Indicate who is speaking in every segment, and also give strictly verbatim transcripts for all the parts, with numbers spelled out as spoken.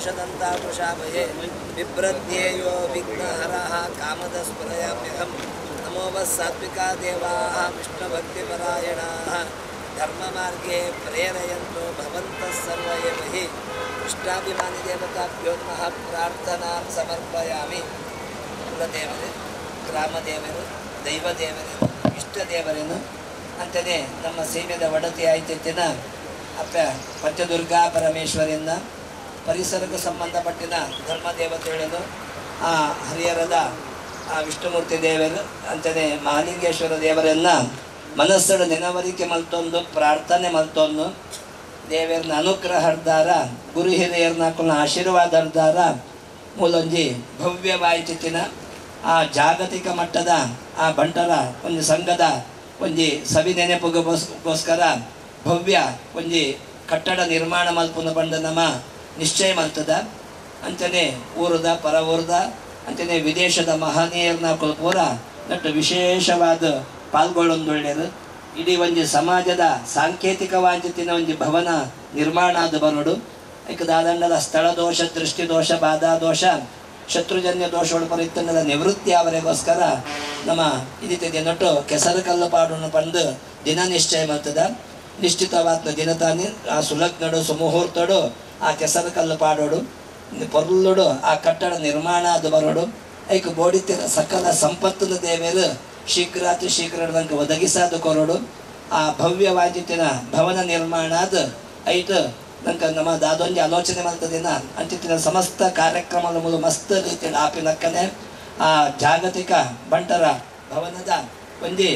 Speaker 1: वृषाभये बिभ्रत्येयो विघ्नहरः कामदस्फुरयाम्यहं नमो वः सात्विका देवाः विष्णुभक्तिपरायणाः धर्ममार्गे प्रेरयन्तो भवन्तः सर्व एव हि इष्टाभिमानी देवताभ्यो नमः प्रार्थनां समर्पयामि ಕುಲದೇವರು ಗ್ರಾಮದೇವರು ದೈವದೇವರು ಇಷ್ಟದೇವರೇನು ಅಂತಲೇ ನಮ್ಮ ಸೀಮೆದ ಒಡತಿ ಆಯ್ತಿನ ಅಪ್ಪ ಪಂಚದುರ್ಗಾ ಪರಮೇಶ್ವರಿಯಿಂದ ಪರಿಸರಕ್ಕೆ ಸಂಬಂಧಪಟ್ಟಿನ ಧರ್ಮದೇವತೆಗಳು ಆ ಹರಿಹರದ ಆ ವಿಷ್ಣುಮೂರ್ತಿ ದೇವರು ಅಂತಲೇ ಮಹಾಲಿಂಗೇಶ್ವರ ದೇವರನ್ನು ಮನಸ್ಸು ನೆನವರಿಕೆ ಮಲ್ತೊಂದು ಪ್ರಾರ್ಥನೆ ಮಲ್ತೊಂದು ದೇವರನ್ನ ಅನುಗ್ರಹರ್ದಾರ ಗುರು ಹಿರಿಯರನ್ನ ಹಾಕೊಂಡು ಆಶೀರ್ವಾದ ಹರ್ದಾರ ಮೂಲೊಂಜಿ ಭವ್ಯವಾಯಿತಿನ ಆ ಜಾಗತಿಕ ಮಟ್ಟದ ಆ ಬಂಟರ ಒಂದು ಸಂಘದ ಒಂಜಿ ಸವಿ ನೆನಪುಗೋಸ್ಕರ ಭವ್ಯ ಒಂಜಿ ಕಟ್ಟಡ ನಿರ್ಮಾಣ ಮಲ್ಪುನ ಬಂದ ನಮ್ಮ ನಿಶ್ಚಯ ಮಲ್ತದ ಅಂಚನೆ ಊರದ ಪರ ಊರದ ಅಂಚನೆ ವಿದೇಶದ ಮಹನೀಯರನ್ನ ಪೂರ ನಟ್ಟು ವಿಶೇಷವಾದ ಪಾಲ್ಗೊಳ್ಳೊಂದೊಳ್ಳೆಯದು ಇಡೀ ಒಂಜಿ ಸಮಾಜದ ಸಾಂಕೇತಿಕವಾದಿತ್ತಿನ ಒಂಜಿ ಭವನ ನಿರ್ಮಾಣ ಆದ ಬರೋಡು ಐಕದಾದಂಡದ ಸ್ಥಳ ದೋಷ ದೃಷ್ಟಿ ದೋಷ ಬಾಧಾ ದೋಷ ಶತ್ರುಜನ್ಯ ದೋಷಗಳು ಪರಿತ್ತನದ ನಿವೃತ್ತಿ ಅವರಿಗೋಸ್ಕರ ನಮ್ಮ ಇದಿತ್ತಿದೆ ನಟ್ಟು ಕೆಸರು ಕಲ್ಲು ಪಾಡನ್ನು ಬಂದು ದಿನ ನಿಶ್ಚಯ ಮಾಡ್ತದ ನಿಶ್ಚಿತವಾದ ದಿನ ತಾನೇ ಆ ಸುಲಗ್ನಡು ಸುಮುಹೂರ್ತಡು ಆ ಕೆಸರು ಕಲ್ಲು ಪಾಡೋಡು ಪೊರ್ಲುಡು ಆ ಕಟ್ಟಡ ನಿರ್ಮಾಣ ಅದು ಬರೋಡು ಐಕ ಬೋಡಿತಿರ ಸಕಲ ಸಂಪತ್ತಿನ ದೇವರು ಶೀಘ್ರಾತಿ ಶೀಘ್ರ ನಂಗೆ ಒದಗಿಸಾದು ಕೊರೋಡು ಆ ಭವ್ಯವಾದಿತ್ತಿನ ಭವನ ನಿರ್ಮಾಣ ಅದು ಐದು ನಂಗೆ ನಮ್ಮ ದಾದೊಂದು ಆಲೋಚನೆ ಮಾಡ್ತದಿನ ಅಂತಿತ್ತಿನ ಸಮಸ್ತ ಕಾರ್ಯಕ್ರಮದ ಮೂಲ ಮಸ್ತ್ ರೀತಿಯಲ್ಲಿ ಆಪಿನಕ್ಕನೆ ಆ ಜಾಗತಿಕ ಬಂಟರ ಭವನದ ಒಂದು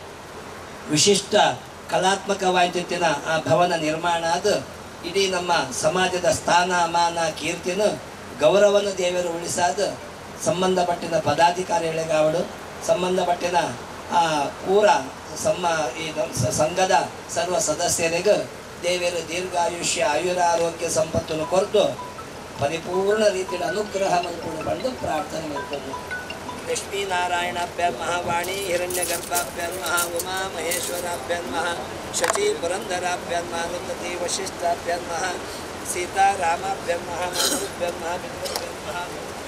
Speaker 1: ವಿಶಿಷ್ಟ ಕಲಾತ್ಮಕವಾದಿತ್ತಿನ ಆ ಭವನ ನಿರ್ಮಾಣ ಅದು ಇಡೀ ನಮ್ಮ ಸಮಾಜದ ಸ್ಥಾನ ಮಾನ ಕೀರ್ತಿನ ಗೌರವನ ದೇವರು ಉಳಿಸಾದ ಸಂಬಂಧಪಟ್ಟಿನ ಪದಾಧಿಕಾರಿಗಳಿಗಾವಡು ಸಂಬಂಧಪಟ್ಟಿನ ಆ ಊರ ಸಮ್ಮ ಈ ಸಂಘದ ಸರ್ವ ಸದಸ್ಯರಿಗೂ ದೇವರು ದೀರ್ಘಾಯುಷ್ಯ ಆಯುರಾರೋಗ್ಯ ಸಂಪತ್ತನ್ನು ಕೊರತು ಪರಿಪೂರ್ಣ ರೀತಿಯ ಅನುಗ್ರಹ ಮಲ್ಕೊಂಡು ಬಂದು ಪ್ರಾರ್ಥನೆ ಮಾಡ್ಕೊಂಡು ಲಕ್ಷ್ಮೀನಾರಾಯಣಾಭ್ಯಾಂ ಮಹಾವಾಣಿ ಹಿರಣ್ಯಗರ್ಭಾಭ್ಯಾಂ ಮಹಾ ಉಮಾ ಮಹೇಶ್ವರಾಭ್ಯಾಂ ಮಹಾ ಶಚಿ ಪುರಂದರಾಭ್ಯಾಂ ಮಹಾನುತತಿ ವಶಿಷ್ಠಾಭ್ಯಾಂ ಮಹಾ ಸೀತಾರಾಮಾಭ್ಯಾಂ ಮಹಾ ಮಧುಭ್ಯಾಂ ಮಹಾ ವಿದ್ಯಾಭ್ಯಾಂ ಮಹಾ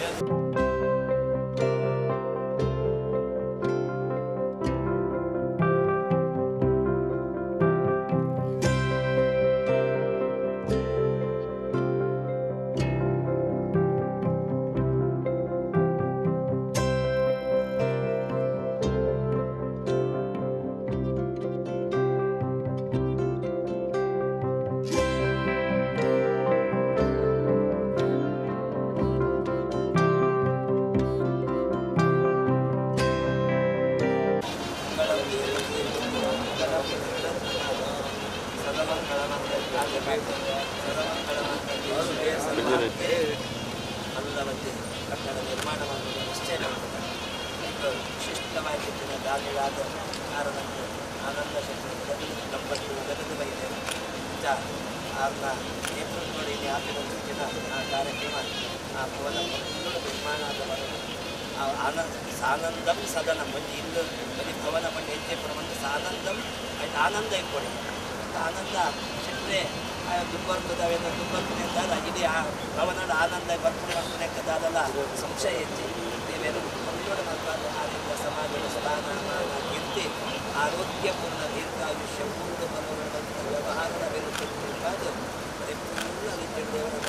Speaker 1: ಅಲ್ಲವತ್ತೆ ಕಟ್ಟಡ ನಿರ್ಮಾಣವನ್ನು ನಿಶ್ಚಯ ಮಾಡುತ್ತದೆ ವಿಶಿಷ್ಟವಾಗಿದ್ದ ದಾನಿಯಾದ ಕಾರಣಕ್ಕೆ ಆನಂದ ಶಕ್ತಿ ದಂಪತಿ ಗದಗ ಬೈದೆ ಅವ್ರನ್ನ ನೇತೃತ್ವದಲ್ಲಿ ಹಾಕಿದ ಆ ಕಾರ್ಯಕ್ರಮ ಆ ಭವನ ನಿರ್ಮಾಣ ಆದವರು ಆನ ಸಾನಂದಂ ಸದನ ಮಂದಿ ಇಂದು ಬರೀ ಭವನ ಮಂಡಿ ಹೆಚ್ಚೆ ಪ್ರಬಂಧ ಸಾನಂದಂ ಆಯ್ತು ಆನಂದ ಇಟ್ಕೊಡಿ ಆನಂದ ಸಿಟ್ಟರೆ ದುರ್ಬರ್ತದವೇನೋ ದುರ್ಬರ್ತನೆಂದಾದ ಇಡೀ ಆ ಭವನದ ಆನಂದ ಬರ್ತದೆ ಬರ್ತನೆಕ್ಕದಾದಲ್ಲ ಸಂಶಯ ಹೆಚ್ಚಿ ದೇವೇರು ಮಂದಿಯೋಡ ಮಾತಾದ ಆನಂದ ಸಮಾಜದ ಸ್ಥಾನ ಮಾನ ಕೀರ್ತಿ ಆರೋಗ್ಯಪೂರ್ಣ ದೀರ್ಘಾಯುಷ್ಯ ಪೂರ್ಣ ಬರುವಂಥ ವ್ಯವಹಾರದ ವಿರುದ್ಧ ಪರಿಪೂರ್ಣ ರೀತಿಯ ದೇವರ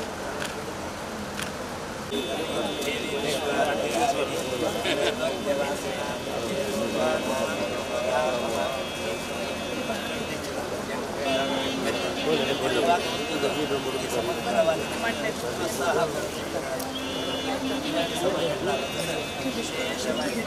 Speaker 1: ವಿಶೇಷವಾಗಿ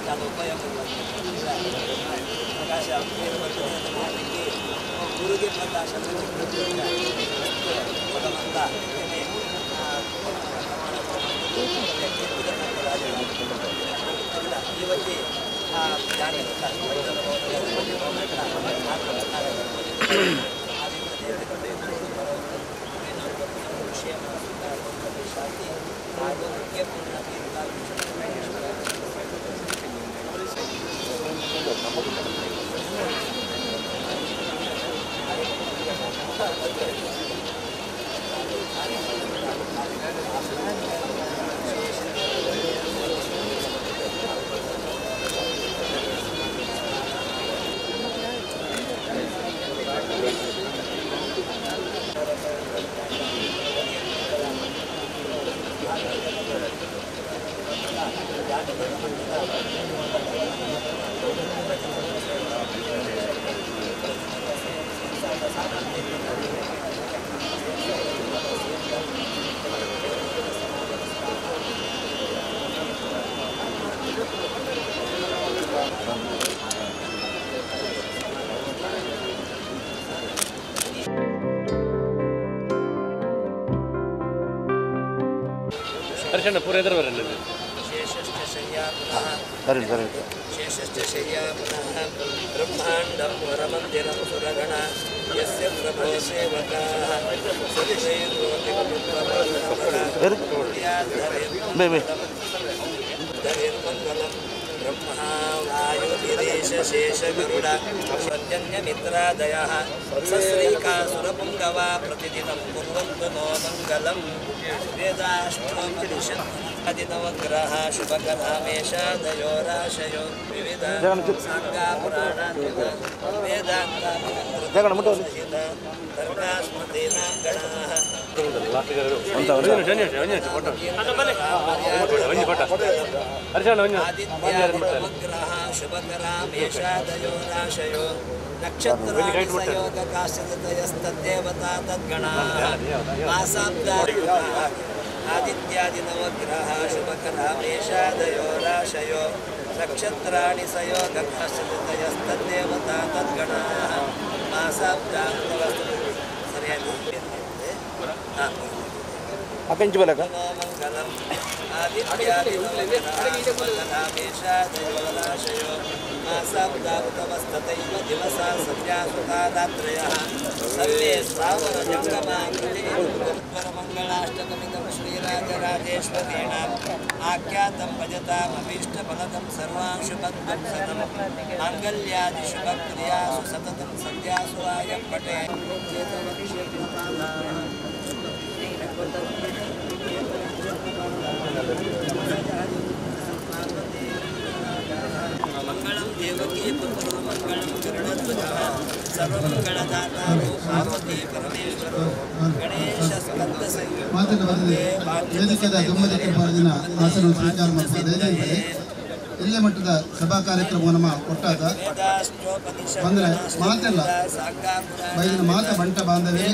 Speaker 1: చాలా ఉపయోగపడుతుంది ప్రకాశ పేరు పట్టుకునే గురుగి ప్రకాశంలో మొదమంతా ಇವತ್ತೇ ಆ ಜಾಗತಿಕ ವಿಷಯ ಶಾಂತಿ ಆರೋಗ್ಯಪೂರ್ಣ
Speaker 2: दर्शन पूरे इधर बरन
Speaker 1: शेषश्च शय्या पुनः सरि सरि शेषश्च शय्या पुनः ब्रह्माण्डं वरमन्दिरं सुरगण यस्य प्रभो सेवकाः सरिषैर्मङ्गलं ब्रह्मा वायुगिरीश शेषगरुड सत्यन्यमित्रादयः सश्रीकासुरपुङ्गवा प्रतिदिनं कुर्वन्तु नो मङ्गलम् वेदाष्टोपनिषत् अदिनवग्रह शुभकरामेशादयो राशयो विविध साङ्गापुराणान्वित वेदान्तासहित तर्कास्मृतीनां गणाः आदित्यवग्रह शुभकरामेशादयो राशयो नक्षत्रादिसयोगकाश्चितयस्तद्देवता तद्गणाः मासाब्दा आदित्यादिनवग्रह शुभकरामेशादयो राशयो नक्षत्राणि सयोगकाश्चितयस्तद्देवता तद्गणाः मासाब्दान्तवस्तु सरियाಗಿ
Speaker 3: ಅಕಂಚಿ ಬಲಕ
Speaker 1: ಮಂಗಲಂ आदित्यादिनवग्रह शुभकरामेशादयो राशयो मासाब्दान्तवस्ततैव दिवसा सन्ध्यासुकारात्रयः सर्वे स्वावरजङ्गमाकृतिमङ्गलाष्टकमिदं श्रीराजराजेश्वरीणाम् आख्यातं भजतामभीष्टफलदं सर्वांशुपद्मं सदं माङ्गल्यादिशुभक्रियासु सततं सन्ध्यासु आयं पटे मंगलम देवकी पुत्रो मंगलम गरुड़ध्वजः सर्वमंगलदातारो पार्वती परमेश्वरो गणेश स्कंद
Speaker 4: ವೇದಿಕೆಯ ದುಮ್ಮದಿಕ್ಕೆ ಮಾಡಿದ ಆಸನ ಸ್ವೀಕಾರ ಮಾಡಿದೆ ಇಲ್ಲೇ ಮಟ್ಟದ ಸಭಾ ಕಾರ್ಯಕ್ರಮ ನಮ್ಮ ಕೊಟ್ಟಾದ ಬಂದರೆ ಮಾತೆಲ್ಲ ಬೈದಿನ ಮಾತ ಬಂಟ ಬಾಂಧವೇ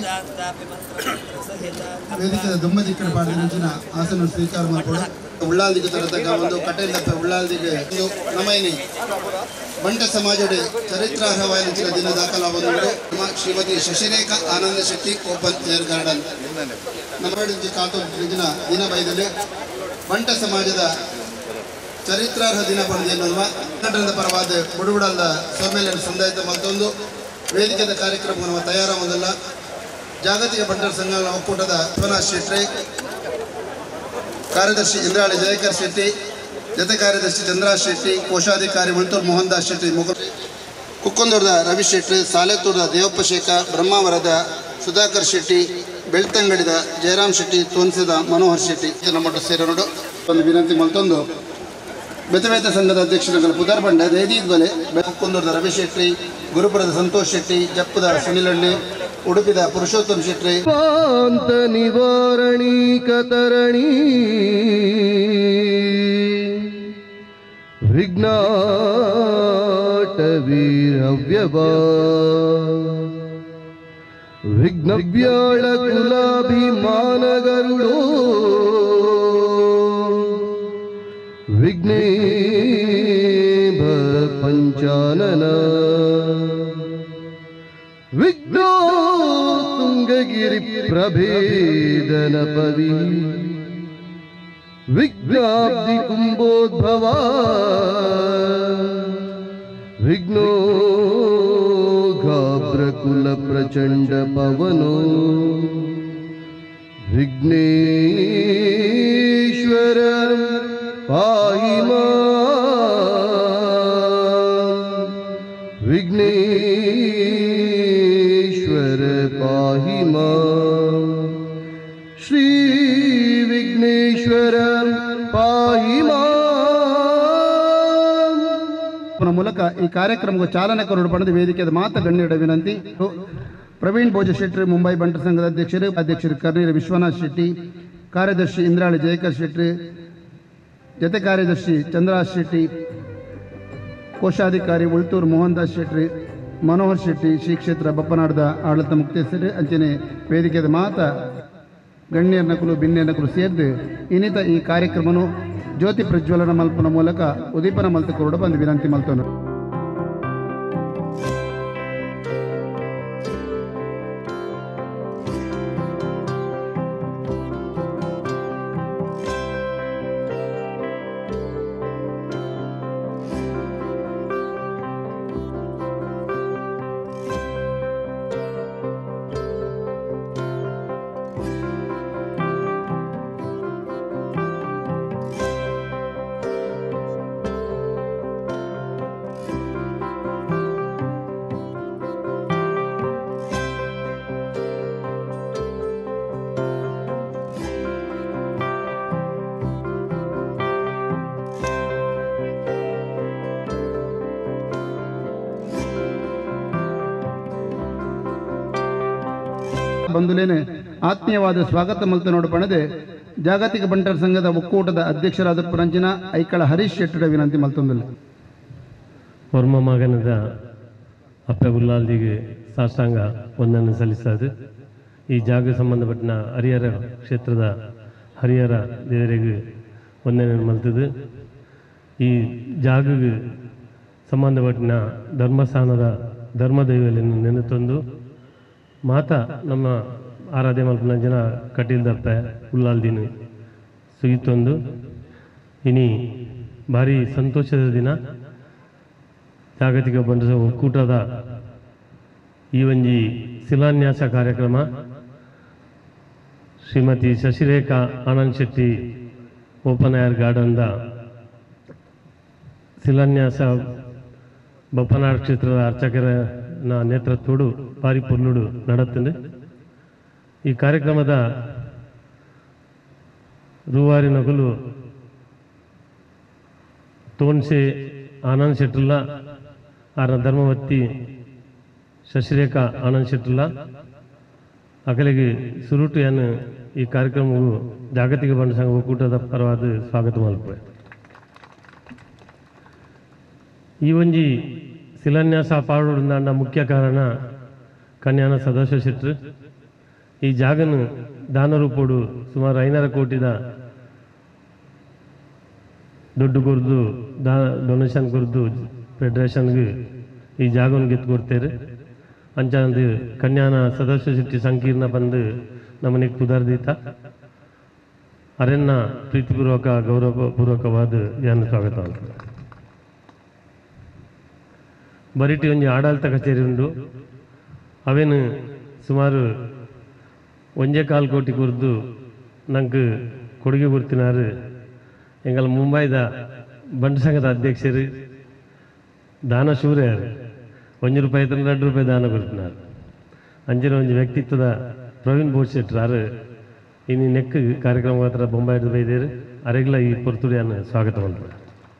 Speaker 4: ವೇದಿಕೆಯ ದುಮ್ಮದಿಕ್ಕರ ಪಾಡಿನ ಆಸನ ಸ್ವೀಕಾರ ಮಾಡಿಕೊಡು ಉಳ್ಳಾಲ್ದಿಗೆ ತರತಕ್ಕ ಒಂದು ಕಟೇಲಪ್ಪ ಉಳ್ಳಾಲ್ದಿಗೆ ಒಂದು ನಮೈನಿ ಬಂಟ ಸಮಾಜದ ಚರಿತ್ರಾರ್ಹವಾದ ದಿನ ದಾಖಲಾಗುವುದು Shrimati Shashirekha Ananda Shetty open air garden ನಮ್ಮ ಕಾತು ದಿನ ದಿನ ಬೈದಲ್ಲಿ ಬಂಟ ಸಮಾಜದ ಚರಿತ್ರಾರ್ಹ ದಿನ ಬಂದು ಎನ್ನುವ ಕನ್ನಡದ ಪರವಾದ ಬುಡುಬುಡಲ್ದ ಸೋಮೇಲನ ಸಂದಾಯದ ಮತ್ತೊಂದು ವೇದಿಕೆದ ಕಾರ್ಯಕ್ರಮ ನಮ್ಮ ತಯಾರಾಗುವುದಿಲ್ಲ ಜಾಗತಿಕ ಬಂಟರ ಸಂಘಗಳ ಒಕ್ಕೂಟದ ಶಿವನಾಥ್ ಶೆಟ್ಟಿ ಕಾರ್ಯದರ್ಶಿ ಇಂದ್ರಾಳಿ ಜಯಕರ್ ಶೆಟ್ಟಿ ಜತೆ ಕಾರ್ಯದರ್ಶಿ ಚಂದ್ರಾಜ್ ಶೆಟ್ಟಿ ಕೋಶಾಧಿಕಾರಿ ಮಂತೂರ್ ಮೋಹನ್ ದಾಸ್ ಶೆಟ್ಟಿ ಮುಗುಲ್ ಕುಕ್ಕಂದೂರದ ರವಿ ಶೆಟ್ಟಿ ಸಾಲೆತ್ತೂರದ ದೇವಪ್ಪ ಶೇಖ ಬ್ರಹ್ಮಾವರದ ಸುಧಾಕರ್ ಶೆಟ್ಟಿ ಬೆಳ್ತಂಗಡಿದ ಜಯರಾಮ್ ಶೆಟ್ಟಿ ತೋನ್ಸದ ಮನೋಹರ್ ಶೆಟ್ಟಿ ನಮ್ಮೊಟ್ಟು ಸೇರೋಡು ಒಂದು ವಿನಂತಿ ಮತ್ತೊಂದು ಬೆತಬೇತ ಸಂಘದ ಅಧ್ಯಕ್ಷರುಗಳು ಪುದರ್ ಬಂಡ ರೇದೀದ್ ಬಲೆ ಕುಕ್ಕಂದೂರದ ರವಿ ಶೆಟ್ಟಿ ಗುರುಪುರದ ಸಂತೋಷ್ ಶೆಟ್ಟಿ ಜಪ್ಪದ ಸುನಿಲಹಳ್ಳಿ ಉಡುಪಿದ ಪುರುಷೋತ್ತಮ್ ಶೆಟ್ಟಿ
Speaker 3: ಪಾಂತ ನಿವಾರಣಿ ಕತರಣಿ ವಿಘ್ನಾಟ ವೀರವ್ಯವಾ ವಿಘ್ನವ್ಯಾಳ ಕುಲಾಭಿಮಾನಗರುಡೋ ವಿಘ್ನೇಶ್ವರ ಅಭೇದನ ಪವಿ ವಿಜ್ಞಾಬ್ಧಿ ಕುಂಭೋದ್ಭವ ವಿಘ್ನೋ ಘಾಬ್ರಕುಲ ಪ್ರಚಂಡ ಪವನೋ ವಿಘ್ನೇಶ್ವರ ಪಾಹಿ ಮಾಂ ವಿಘ್ನೇಶ್ವರ ಪಾಹಿ ಮಾಂ ಶ್ರೀ ವಿಘ್ನೇಶ್ವರ ಪಾಹಿ ಮಾಂ
Speaker 4: ಮೂಲಕ ಈ ಕಾರ್ಯಕ್ರಮಕ್ಕೆ ಚಾಲನೆ ಕೊರಡು ಪಡೆದ ವೇದಿಕೆಯ ಮಾತ ಗಣ್ಯರ ವಿನಂತಿ. ಪ್ರವೀಣ್ ಭೋಜ ಶೆಟ್ಟಿ ಮುಂಬೈ ಬಂಟರ ಸಂಘದ ಅಧ್ಯಕ್ಷರು ಅಧ್ಯಕ್ಷರು ಕರ್ನೀರ ವಿಶ್ವನಾಥ್ ಶೆಟ್ಟಿ, ಕಾರ್ಯದರ್ಶಿ ಇಂದ್ರಾಳಿ ಜಯಕರ್ ಶೆಟ್ಟಿ, ಜತೆ ಕಾರ್ಯದರ್ಶಿ ಚಂದ್ರರಾಜ್ ಶೆಟ್ಟಿ, ಕೋಶಾಧಿಕಾರಿ ಉಳ್ತೂರು ಮೋಹನ್ ದಾಸ್ ಶೆಟ್ಟಿ, ಮನೋಹರ್ ಶೆಟ್ಟಿ, ಶ್ರೀ ಕ್ಷೇತ್ರ ಬಪ್ಪನಾಡದ ಆಡಳಿತ ಮುಕ್ತೇಶ್ವರಿ ಅಂಚನೆ ವೇದಿಕೆಯ ಮಾತ ಗಣ್ಯರ ನಕಲು ಭಿನ್ಯ ನಕಲು ಸೇರಿದು ಇನ್ನಿತ ಈ ಕಾರ್ಯಕ್ರಮನು ಜ್ಯೋತಿ ಪ್ರಜ್ವಲನ ಮಲ್ಪನ ಮೂಲಕ ಉದೀಪನ ಮಲ್ತ ಕೊರಡು ಬಂದು ವಿನಂತಿ ಮಲ್ತನು. ಬಂಧುಲೇನೆ ಆತ್ಮೀಯವಾದ ಸ್ವಾಗತ ಮಲ್ತ ನೋಡು ಪಣದೆ ಜಾಗತಿಕ ಬಂಟರ ಸಂಘದ ಒಕ್ಕೂಟದ ಅಧ್ಯಕ್ಷರಾದ ಪರಂಜಿನ ಐಕಳ ಹರೀಶ್ ಶೆಟ್ಟರ ವಿನಂತಿ ಮಲ್ತೊಂದಿಲ್ಲ.
Speaker 2: ಹೊರ್ಮ ಮಗನದ ಅಪ್ಪ ಉಲ್ಲಾಲ್ದಿಗೆ ಸಾಷ್ಟಾಂಗ ಒಂದನ್ನು ಸಲ್ಲಿಸದು. ಈ ಜಾಗ ಸಂಬಂಧಪಟ್ಟ ಹರಿಹರ ಕ್ಷೇತ್ರದ ಹರಿಹರ ದೇವರಿಗೆ ಒಂದನ್ನು ಮಲ್ತದು. ಈ ಜಾಗಗೆ ಸಂಬಂಧಪಟ್ಟ ಧರ್ಮಸ್ಥಾನದ ಧರ್ಮದೈವಗಳನ್ನು ನೆನೆತಂದು ಮಾತಾ ನಮ್ಮ ಆರಾಧ್ಯ ಮಲ್ಪನ ಜನ ಕಟೀಲ್ದಪ್ಪ ಉಲ್ಲಾಲ್ದಿನ ಸುಗಿತೊಂದು ಇನಿ ಭಾರಿ ಸಂತೋಷದ ದಿನ. ಜಾಗತಿಕ ಬಂಟರ ಒಕ್ಕೂಟದ ಈ ಒಂಜಿ ಶಿಲಾನ್ಯಾಸ ಕಾರ್ಯಕ್ರಮ ಶ್ರೀಮತಿ ಶಶಿರೇಖಾ ಆನಂದ್ ಶೆಟ್ಟಿ ಓಪನ್ ಏರ್ ಗಾರ್ಡನ್ದ ಶಿಲಾನ್ಯಾಸ ಬಪ್ಪನಾಡ್ ಕ್ಷೇತ್ರದ ಅರ್ಚಕರ ನೇತೃತ್ವಡು ಭಾರಿ ಪುರ್ಲುಡು ನಡತ್ತದೆ. ಈ ಕಾರ್ಯಕ್ರಮದ ರೂವಾರಿ ನಗಲು ತೋನ್ಸೆ ಆನಂದ್ ಶೆಟ್ಟುಲ್ಲಾ ಆರ ಧರ್ಮವತಿ ಶಶಿರೇಖಾ ಆನಂದ್ ಶೆಟ್ಟುಲ್ಲಾ ಅಕಲಿಗೆ ಸುರುಟು ಏನು ಈ ಕಾರ್ಯಕ್ರಮವು ಜಾಗತಿಕ ಬಂಟರ ಸಂಘ ಒಕ್ಕೂಟದ ಪರವಾದ ಸ್ವಾಗತ ಮಲ್ಪೆ. ಈ ಒಂಜಿ ಶಿಲಾನ್ಯಾಸ ಪಾಡುಂದ ಮುಖ್ಯ ಕಾರಣ ಕನ್ಯಾನ ಸದಾಶಿವ ಶೆಟ್ರು ಈ ಜಾಗನು ದಾನ ರೂಪೋಡು ಸುಮಾರು ಐನೂರು ಕೋಟಿದ ದುಡ್ಡು ಕೊರ್ದು ದಾ ಡೊನೇಷನ್ ಕೊರ್ದು ಫೆಡರೇಷನ್ಗೆ ಈ ಜಾಗವನ್ನು ಗೆದ್ದು ಕೊಡ್ತೇವೆ. ಅಂಚಂದು ಕನ್ಯಾನ ಸದಾಶಿವ ಶೆಟ್ಟಿ ಸಂಕೀರ್ಣ ಬಂದು ನಮ್ಮನೆ ಕುದಾರ್ದೀತ ಅರೆನ್ನ ಪ್ರೀತಿಪೂರ್ವಕ ಗೌರವಪೂರ್ವಕವಾದ ಯಾನ ಸ್ವಾಗತ. ಬರಿಟಿ ಒಂಜಿ ಆಡಳಿತ ಕಚೇರಿ ಉಂಡು. ಅವೇನು ಸುಮಾರು ಒಂಜೇ ಕಾಲು ಕೋಟಿ ಕುರಿದು ನಂಗೆ ಕೊಡುಗೆ ಕೊಡ್ತಿನಾರು ಎಂಗಲ್ ಮುಂಬೈದ ಬಂಟರ ಸಂಘದ ಅಧ್ಯಕ್ಷರು ದಾನ ಶೂರ್ಯರು ಒಂಜು ರೂಪಾಯಿ ಐದು ಎರಡು ರೂಪಾಯಿ ದಾನ ಕೊಡ್ತಿನಾರು. ಅಂಜಿನ ಒಂಜಿ ವ್ಯಕ್ತಿತ್ವದ ಪ್ರವೀಣ್ ಭೋಜ್ ಶೆಟ್ರಾರು ಇನ್ನು ನೆಕ್ ಕಾರ್ಯಕ್ರಮ ಹತ್ರ ಬೊಂಬಾಯಿದ ಬೈದೇರು ಅರೆಗ್ಲ ಈ ಪೊರ್ತುಡಿಯನ್ನು ಸ್ವಾಗತ ಮಾಡ್ತಾರೆ.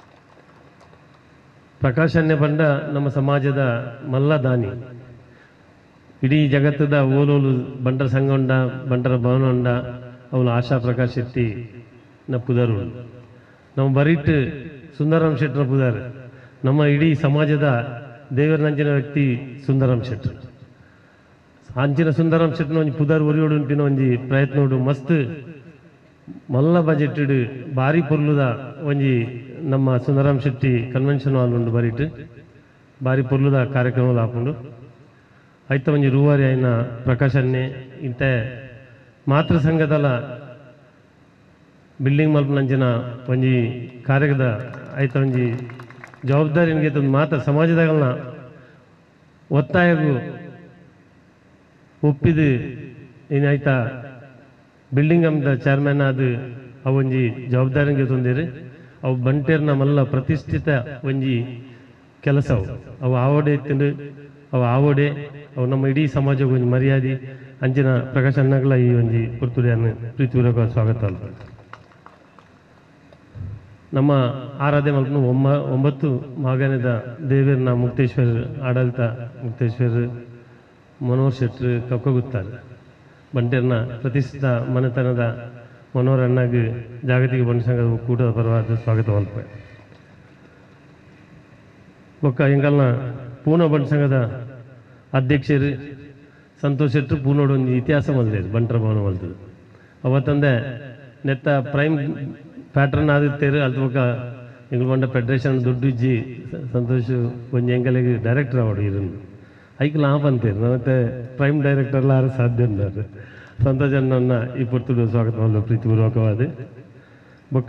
Speaker 2: ಪ್ರಕಾಶನ್ಯ ಬಂಡ ನಮ್ಮ ಸಮಾಜದ ಮಲ್ಲ ದಾನಿ. ಇಡೀ ಜಗತ್ತದ ಓಲೋಲು ಬಂಟರ ಸಂಘ ಉಂಡ ಬಂಟರ ಭವನ ಉಂಡ ಅವನು ಆಶಾ ಪ್ರಕಾಶ್ ಶೆಟ್ಟಿ ನ ಪುದರು ನಮ್ಮ ಬರೀಟ್ ಸುಂದರಂ ಶೆಟ್ಟರ ಪುದಾರ್. ನಮ್ಮ ಇಡೀ ಸಮಾಜದ ದೇವರ ನಂಚಿನ ವ್ಯಕ್ತಿ ಸುಂದರಂ ಶೆಟ್ಟರು. ಅಂಚಿನ ಸುಂದರಂ ಶೆಟ್ಟನ ಒಂಜಿ ಪುದಾರ್ ಒರಿಯೋಡು ಉಂಟಿನ ಒಂಜಿ ಪ್ರಯತ್ನ ಮಸ್ತ್ ಮಲ್ಲ ಬಜೆಟ್ ಭಾರಿ ಪೊರ್ಲುದ ಒಂಜಿ ನಮ್ಮ ಸುಂದರಂ ಶೆಟ್ಟಿ ಕನ್ವೆನ್ಷನ್ ಹಾಲ್ ಉಂಡು ಬರೀಟ್ ಭಾರಿ ಪೊರ್ಲುದ ಕಾರ್ಯಕ್ರಮ ಹಾಕೊಂಡು ಐತ ಒಂಜಿ ರೂವಾರಿ ಆಯ್ನ ಪ್ರಕಾಶನ್ನೇ ಇಂಥ ಮಾತೃ ಸಂಘದಲ್ಲ ಬಿಲ್ಡಿಂಗ್ ಮಲ್ಪನಂಚಿನ ಒಂಜಿ ಕಾರ್ಯದ ಆಯ್ತ ಒಂಜಿ ಜವಾಬ್ದಾರಿ ಒಂದು ಮಾತ ಸಮಾಜದಾಗಲ್ನ ಒತ್ತಾಯಗೂ ಒಪ್ಪಿದು ಏನಾಯ್ತಾ ಬಿಲ್ಡಿಂಗ್ ಅಮ್ದ ಚೇರ್ಮನ್ ಅದು ಅವೊಂಜಿ ಜವಾಬ್ದಾರಿಗೆ ತಂದಿರಿ ಅವು ಬಂಟೇರ್ನ ಮಲ್ಲ ಪ್ರತಿಷ್ಠಿತ ಒಂಜಿ ಕೆಲಸ ಅವು ಅವು ಆವಡೆ ಇತ್ತು ಅವು ಆವಡೆ ಅವು ನಮ್ಮ ಇಡೀ ಸಮಾಜಕ್ಕೆ ಒಂದು ಮರ್ಯಾದೆ ಅಂಚಿನ ಪ್ರಕಾಶ್ ಅಣ್ಣಗಳ ಈ ಒಂಜಿ ಪುರ್ತುಡಿಯನ್ನು ಪ್ರೀತಿಪೂರ್ವಕ ಸ್ವಾಗತ ಅಲ್ಪ ನಮ್ಮ ಆರಾಧ್ಯ ಮಲ್ಪನ ಒಮ್ಮ ಒಂಬತ್ತು ಮಾಗನದ ದೇವೇರ್ನ ಮುಕ್ತೇಶ್ವರ ಆಡಳಿತ ಮುಕ್ತೇಶ್ವರ ಮನೋಹರ್ ಶೆಟ್ರು ಕಕ್ಕೊಗುತ್ತಾರೆ ಬಂಟೇರ್ನ ಪ್ರತಿಷ್ಠಿತ ಮನೆತನದ ಮನೋಹರ್ ಅಣ್ಣಗೆ ಜಾಗತಿಕ ಬಂಡ ಸಂಘದ ಒಕ್ಕೂಟದ ಪರವಾದ ಸ್ವಾಗತ ಮಲ್ಪ ಬೊಕ್ಕ ಎಂಗಲ್ನ ಪೂರ್ಣ ಬಂಡ ಸಂಘದ ಅಧ್ಯಕ್ಷರು ಸಂತೋಷ್ ಶೆಟ್ರು ಪೂರ್ಣೋಡು ಒಂದು ಇತಿಹಾಸ ಮಲ್ದೇರು ಬಂಟರ ಭವನ ಮಲ್ತದು ಅವತ್ತಂದೆ ನೆತ್ತ ಪ್ರೈಮ್ ಪ್ಯಾಟ್ರನ್ ಆದಿತ್ತೇರು ಅಲ್ಲಿ ಬೊಕ್ಕ ಎಂಗ್ಳು ಬಂಡ ಫೆಡ್ರೇಷನ್ ದುಡ್ಡು ಇಜ್ಜಿ ಸಂತೋಷ್ ಒಂದು ಎಂಗಲಿಗೆ ಡೈರೆಕ್ಟರ್ ಅವಾರ್ಡ್ ಇರನ್ನು ಐಕ್ ಲಾಭ ಅಂತೀರಿ ಮತ್ತೆ ಪ್ರೈಮ್ ಡೈರೆಕ್ಟರ್ಲ ಆರು ಸಾಧ್ಯ ಉಂಟಾರು ಸಂತೋಷ್ ಅಣ್ಣನ ಈ ಪುರ್ತುಡು ಸ್ವಾಗತ ಮಾಡಲು ಪ್ರೀತಿಪೂರ್ವಕವಾದ ಬೊಕ್ಕ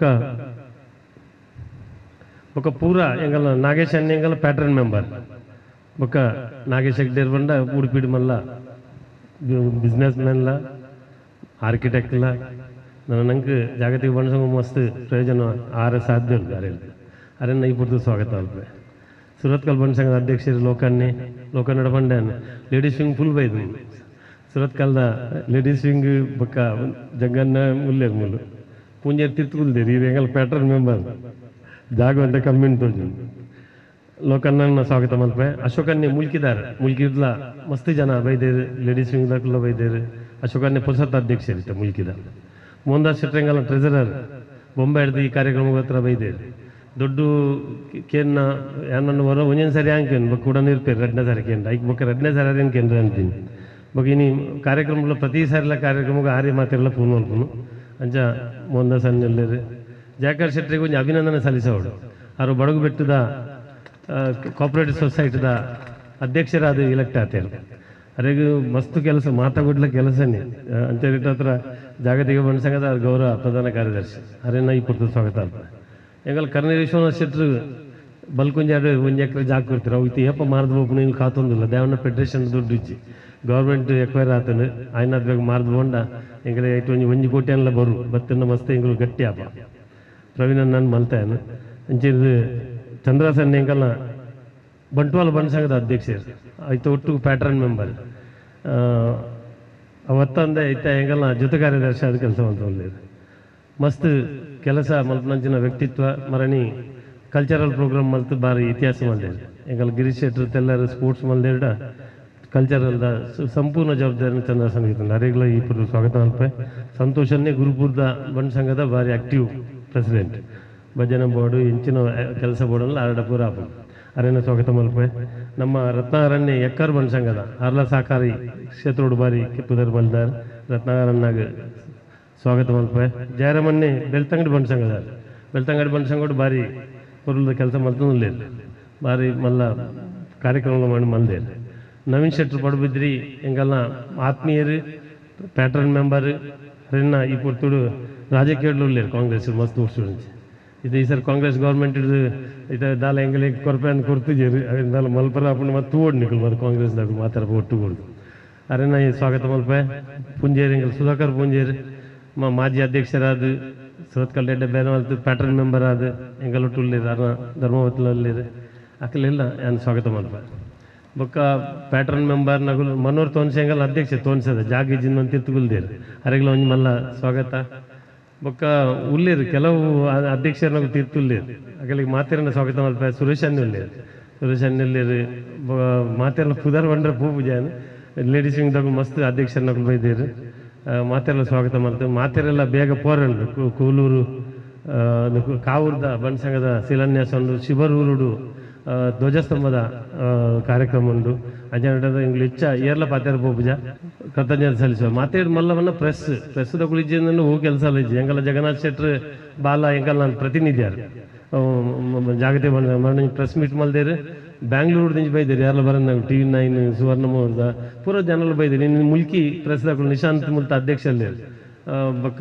Speaker 2: ಬೊಕ್ಕ ಪೂರ ಎಂಗಲ್ಲ ನಾಗೇಶ್ ಅಣ್ಣ ಎಂಗಲ್ಲ ಪ್ಯಾಟ್ರನ್ ಮೆಂಬರ್ ಬೊಕ್ಕ ನಾಗೇಶ್ ಹೆಗ್ಡೇರ್ ಬಂಡ ಉಡುಪಿಡು ಮಲ್ಲ ಬಿಸ್ನೆಸ್ ಮ್ಯಾನ್ಲ ಆರ್ಕಿಟೆಕ್ಟ್ಲ ನನ್ನ ನಂಗೆ ಜಾಗತಿಕ ಬಣ್ಣ ಸಂಘ ಮಸ್ತ್ ಪ್ರಯೋಜನ ಆರ ಸಾಧ್ಯ ಉಂಟು ಅರೆ ಅರೆನ್ನ ಈ ಪುರ್ತು ಸ್ವಾಗತ ಅಲ್ಪ ಸುರತ್ಕಲ್ ಬಣ್ಣ ಸಂಘದ ಅಧ್ಯಕ್ಷರು ಲೋಕನ್ನೇ ಲೋಕನ್ನಡ ಬಂಡನ್ ಲೇಡೀಸ್ ವಿಂಗ್ ಫುಲ್ ಬೈದು ಸುರತ್ಕಲ್ದ ಲೇಡೀಸ್ ವಿಂಗ್ ಬೊಕ್ಕ ಜಂಗನ್ನ ಮುಲ್ಲೇರು ಮುಲ್ಲು ಪೂಂಜೇರು ತಿರ್ತುಗುಲ್ದೇರಿ ಇದು ಹೆಂಗಲ್ಲ ಪ್ಯಾಟ್ರನ್ ಮೆಂಬರ್ ಜಾಗ ಅಂತ ಕಮ್ಮಿನ್ ತೋಜು ಲೋಕನ್ನ ಸ್ವಾಗತ ಮಲ್ಪೆ ಅಶೋಕನ್ನೇ ಮುಲ್ಕಿದಾರೆ ಮುಲ್ಕಿದ್ಲ ಮಸ್ತ್ ಜನ ಬೈದೇರು ಲೇಡೀಸ್ ವಿಂಗ್ದಾಗಲ್ಲ ಬೈದೇರು ಅಶೋಕನ್ನೇ ಪುರುಷತ್ ಅಧ್ಯಕ್ಷರಿತ್ತ ಮುಲ್ಕಿದ ಮೋಹನ್ದಾಸ್ ಶೆಟ್ರಂಗಲ್ಲ ಟ್ರೆಜರರ್ ಬೊಂಬೆ ಹಿಡ್ದು ಈ ಕಾರ್ಯಕ್ರಮದ ಹತ್ರ ಬೈದೇರು ದೊಡ್ಡ ಕೇನ್ನ ಯಾನನ್ನು ಹೊರ ಒಂದೊಂದು ಸರಿ ಹಾಕೇನು ಬೊಕ್ಕ ಕೂಡ ಇರ್ಪೇರು ಎರಡನೇ ಸಾರಿ ಕೇಂದ್ರ ಐಕ್ ಬೊಕ್ಕ ಎರಡನೇ ಸಾರಿ ಅದೇನು ಕೇಂದ್ರ ಅಂತೀನಿ ಬೊಕ್ಕ ಇನಿ ಕಾರ್ಯಕ್ರಮಗಳು ಪ್ರತಿ ಸಾರಿಲ್ಲ ಕಾರ್ಯಕ್ರಮಕ್ಕೆ ಆರಿ ಮಾತಿರಲ್ಲ ಫೋನ್ ಮಲ್ಪನು ಅಂಚ ಮೋಹನ್ದಾಸ್ ಅನ್ನೆಲ್ಲರು ಜಾಕರ್ ಶೆಟ್ರಿಗೆ ಒಂದು ಅಭಿನಂದನೆ ಸಲ್ಲಿಸೋಡು ಅವರು ಬಡಗು ಬೆಟ್ಟದ ಕೋಆಪರೇಟಿವ್ ಸೊಸೈಟಿದ ಅಧ್ಯಕ್ಷರಾದ ಇಲೆಕ್ಟ್ ಆತೇರು ಅರೆಗೂ ಮಸ್ತ್ ಕೆಲಸ ಮಾತಾಗೊಡ್ಲ ಕೆಲಸನೇ ಅಂತೇಳಿ ಹತ್ರ ಜಾಗತಿಕ ಬಣ್ಣ ಸಂಘದ ಗೌರವ ಪ್ರಧಾನ ಕಾರ್ಯದರ್ಶಿ ಅರೆನ್ನ ಈ ಪುರ್ತು ಸ್ವಾಗತ ಅಲ್ಪ ಎಂಗಲ್ ಕರ್ನೇಶ್ವರ ಶೆಟ್ರು ಬಲ್ಕುಂಜಾಡು ಒಂದು ಎಕರೆ ಜಾಗ ಕೊಡ್ತಾರೆ ಅವು ಏಪ ಮಾರ್ದ ಬೋಪು ಇಲ್ಲಿ ಕಾತೊಂದಿಲ್ಲ ದೇವನ ಫೆಡ್ರೇಷನ್ ದುಡ್ಡು ಇಚ್ಚಿ ಗೌರ್ಮೆಂಟ್ ಎಕ್ವೈರ್ ಆತನು ಆಯ್ನ ಬೇಕು ಮಾರ್ದ ಬೋಂಡ ಎಂಗಲೆ ಐಟು ಒಂಜಿ ಒಂಜಿ ಕೋಟಿ ಎಲ್ಲ ಬರು ಬತ್ತಿನ ಮಸ್ತ್ ಎಂಗಳು ಗಟ್ಟಿ ಆಪ ಪ್ರವೀಣ್ ನಾನು ಮಲ್ತಾಯನು ಅಂಚಿದ್ದು ಚಂದ್ರಸನ್ ಎಂಗಲ್ಲ ಬಂಟ್ವಾಳ ಬಣ್ಣ ಸಂಘದ ಅಧ್ಯಕ್ಷರು ಆಯ್ತು ಒಟ್ಟು ಪ್ಯಾಟ್ರನ್ ಮೆಂಬರ್ ಅವತ್ತಂದೆ ಐತ ಹೆಂಗಲ್ಲ ಜೊತೆ ಕಾರ್ಯದರ್ಶಿ ಅದು ಕೆಲಸ ಮಾಡ್ತೊಳ್ಳೇರು ಮಸ್ತ್ ಕೆಲಸ ಮಲ್ಪನಂಚಿನ ವ್ಯಕ್ತಿತ್ವ ಮರಣಿ ಕಲ್ಚರಲ್ ಪ್ರೋಗ್ರಾಮ್ ಮಲ್ತು ಭಾರಿ ಇತಿಹಾಸ ಮಲ್ದೇರು ಹೆಂಗಲ್ಲ ಗಿರೀಶ್ ಶೆಟ್ರು ತೆಲ್ಲರು ಸ್ಪೋರ್ಟ್ಸ್ ಮಲ್ದೇಡ ಕಲ್ಚರಲ್ದ ಸಂಪೂರ್ಣ ಜವಾಬ್ದಾರಿನ ಚಂದ್ರಸನ್ ಇತ್ತು ಅರೆಗಳ ಈ ಪುರ ಸ್ವಾಗತ ಮಲ್ಪೆ ಸಂತೋಷನ್ನೇ ಗುರುಪುರದ ಬಣ್ಣ ಸಂಘದ ಭಾರಿ ಆಕ್ಟಿವ್ ಪ್ರೆಸಿಡೆಂಟ್ ಭಜನೆ ಬೋರ್ಡು ಇಂಚಿನ ಕೆಲಸ ಬೋರ್ಡಲ್ಲಿ ಆರಡ ಪೂರ ಆಪ ಅರೇನ ಸ್ವಾಗತ ಮಲ್ಪೆ ನಮ್ಮ ರತ್ನಾರಣ್ಯ ಎಕ್ಕರ್ ಬಣ್ಣ ಸಂಘದ ಅರ್ಲ ಸಹಕಾರಿ ಕ್ಷೇತ್ರೋಡು ಬಾರಿ ಕೆಪ್ಪುದರ್ ಮಲ್ದಾರ್ ರತ್ನಾರಣ್ಣಾಗ ಸ್ವಾಗತ ಮಲ್ಪೆ ಜಯರಾಮಣ್ಣೆ ಬೆಳ್ತಂಗಡಿ ಬಣ್ಣ ಸಂಘದ ಬೆಳ್ತಂಗಡಿ ಬಣ್ಣ ಸಂಘಡು ಭಾರಿ ಪುರದ ಕೆಲಸ ಮಲ್ತಲೇ ಭಾರಿ ಮಲ್ಲ ಕಾರ್ಯಕ್ರಮ ಮಾಡಿ ಮಲ್ದೇರು ನವೀನ್ ಶೆಟ್ರು ಪಡುಬಿದ್ರಿ ಎಂಗಲ್ಲ ಆತ್ಮೀಯರು ಪ್ಯಾಟ್ರನ್ ಮೆಂಬರ್ ಅರೆನ್ನ ಈ ಪುರ್ತುಡು ರಾಜಕೀಯಡ್ಲೇರು ಕಾಂಗ್ರೆಸ್ ಮಸ್ತ್ ಸ್ಟೂಡೆಂಟ್ಸ್ ಇದು ಈ ಸರ್ ಕಾಂಗ್ರೆಸ್ ಗೌರ್ಮೆಂಟ್ ಇದು ಇದು ದಾಲ ಹೆಂಗಲಿ ಕೊರಪೆ ಅಂತ ಕೊಡ್ತಿದ್ದೀರಿ ಅದರಿಂದ ಮಲ್ಪರ ಅಪ್ಪನ ಮತ್ತೆ ಓಡ್ ನಿಕಲ್ ಮತ್ತೆ ಕಾಂಗ್ರೆಸ್ದಾಗ ಮಾತಾಡ ಒಟ್ಟು ಕೊಡ್ದು ಅರೆನ್ನ ಈ ಸ್ವಾಗತ ಮಲ್ಪೆ ಪುಂಜೇರಿ ಹೆಂಗಲ್ ಸುಧಾಕರ್ ಪುಂಜೇರಿ ಮ ಮಾಜಿ ಅಧ್ಯಕ್ಷರಾದ ಸುರತ್ಕಲ್ ರೆಡ್ಡಿ ಬೇರೆ ಮಲ್ತು ಪ್ಯಾಟ್ರನ್ ಮೆಂಬರ್ ಆದ ಹೆಂಗಲ್ ಒಟ್ಟುಳ್ಳೇರು ಅರ ಧರ್ಮವತ್ಲಲ್ಲಿರು ಅಕ್ಕಲೆಲ್ಲ ಏನು ಸ್ವಾಗತ ಮಲ್ಪೆ ಬೊಕ್ಕ ಪ್ಯಾಟ್ರನ್ ಮೆಂಬರ್ ನಗಲು ಮನೋಹರ್ ತೋನ್ಸಿ ಹೆಂಗಲ್ ಅಧ್ಯಕ್ಷ ತೋನ್ಸದ ಜಾಗಿ ಜಿನ್ ತಿರ್ತುಗುಲ್ದೇರು ಅರೆಗ್ಲ ಒಂಜಿ ಮಲ್ಲ ಸ್ವಾಗತ ಬೊಕ್ಕ ಉಳ್ಳೇರು ಕೆಲವು ಅಧ್ಯಕ್ಷರನಾಗ ತೀರ್ತುಳ್ಳೇರು ಅಗಲಿಗೆ ಮಾತೇರನ್ನ ಸ್ವಾಗತ ಮಲ್ಪೆ ಸುರೇಶ್ ಅನ್ನ ಉಳ್ಳೇರು ಸುರೇಶ್ ಅನ್ನೆಲ್ಲೇರು ಮಾತೆಲ್ಲ ಪುದರ್ ಬಂಡ್ರೆ ಪೂ ಪೂಜಾನು ಲೇಡೀಸ್ ವಿಂಗ್ದಾಗ ಮಸ್ತ್ ಅಧ್ಯಕ್ಷರನಾಗ ಬೈದೇರು ಮಾತೆಲ್ಲ ಸ್ವಾಗತ ಮಾಡ್ತೇವೆ ಮಾತೆರೆಲ್ಲ ಬೇಗ ಪೋರಲ್ರು ಕೂಲೂರು ಕಾವೂರ್ದ ಬಣ್ಣ ಸಂಘದ ಶಿಲಾನ್ಯಾಸ ಉಂಡು ಶಿಬರೂರುಡು ಧ್ವಜಸ್ತಂಭದ ಕಾರ್ಯಕ್ರಮ ಉಂಡು ಅಜಾನದ ಇಂಗ್ಲು ಹೆಚ್ಚ ಏರ್ಲ ಪಾತ್ಯಾರ ಪೂಜ ಕೃತಜ್ಞತೆ ಸಲ್ಲಿಸುವ ಮಾತೇಡ್ ಮಲ್ಲವನ್ನ ಪ್ರೆಸ್ ಪ್ರೆಸ್ ಕುಳಿಜಿಂದ ಹೂ ಕೆಲಸ ಇಜ್ಜಿ ಎಂಗಲ್ಲ ಜಗನ್ನಾಥ್ ಶೆಟ್ರು ಬಾಲ ಎಂಗಲ್ಲ ನಾನು ಪ್ರತಿನಿಧಿಯಾರು ಜಾಗತಿಕ ಬಣ್ಣ ಪ್ರೆಸ್ ಮೀಟ್ ಮಲ್ದೇರು ಬ್ಯಾಂಗ್ಳೂರು ದಿಂಚಿ ಬೈದಿರಿ ಯಾರೆಲ್ಲ ಬರೋದು ನಾವು ಟಿ ವಿ ನೈನ್ ಸುವರ್ಣಮೌರ್ದ ಪೂರ ಜನರು ಬೈದಿರಿ ಇನ್ನು ಮುಲ್ಕಿ ಪ್ರೆಸ್ದಾಗಳು ನಿಶಾಂತ್ ಮುಲ್ತ ಅಧ್ಯಕ್ಷ ಅಲ್ಲೇರು ಬೊಕ್ಕ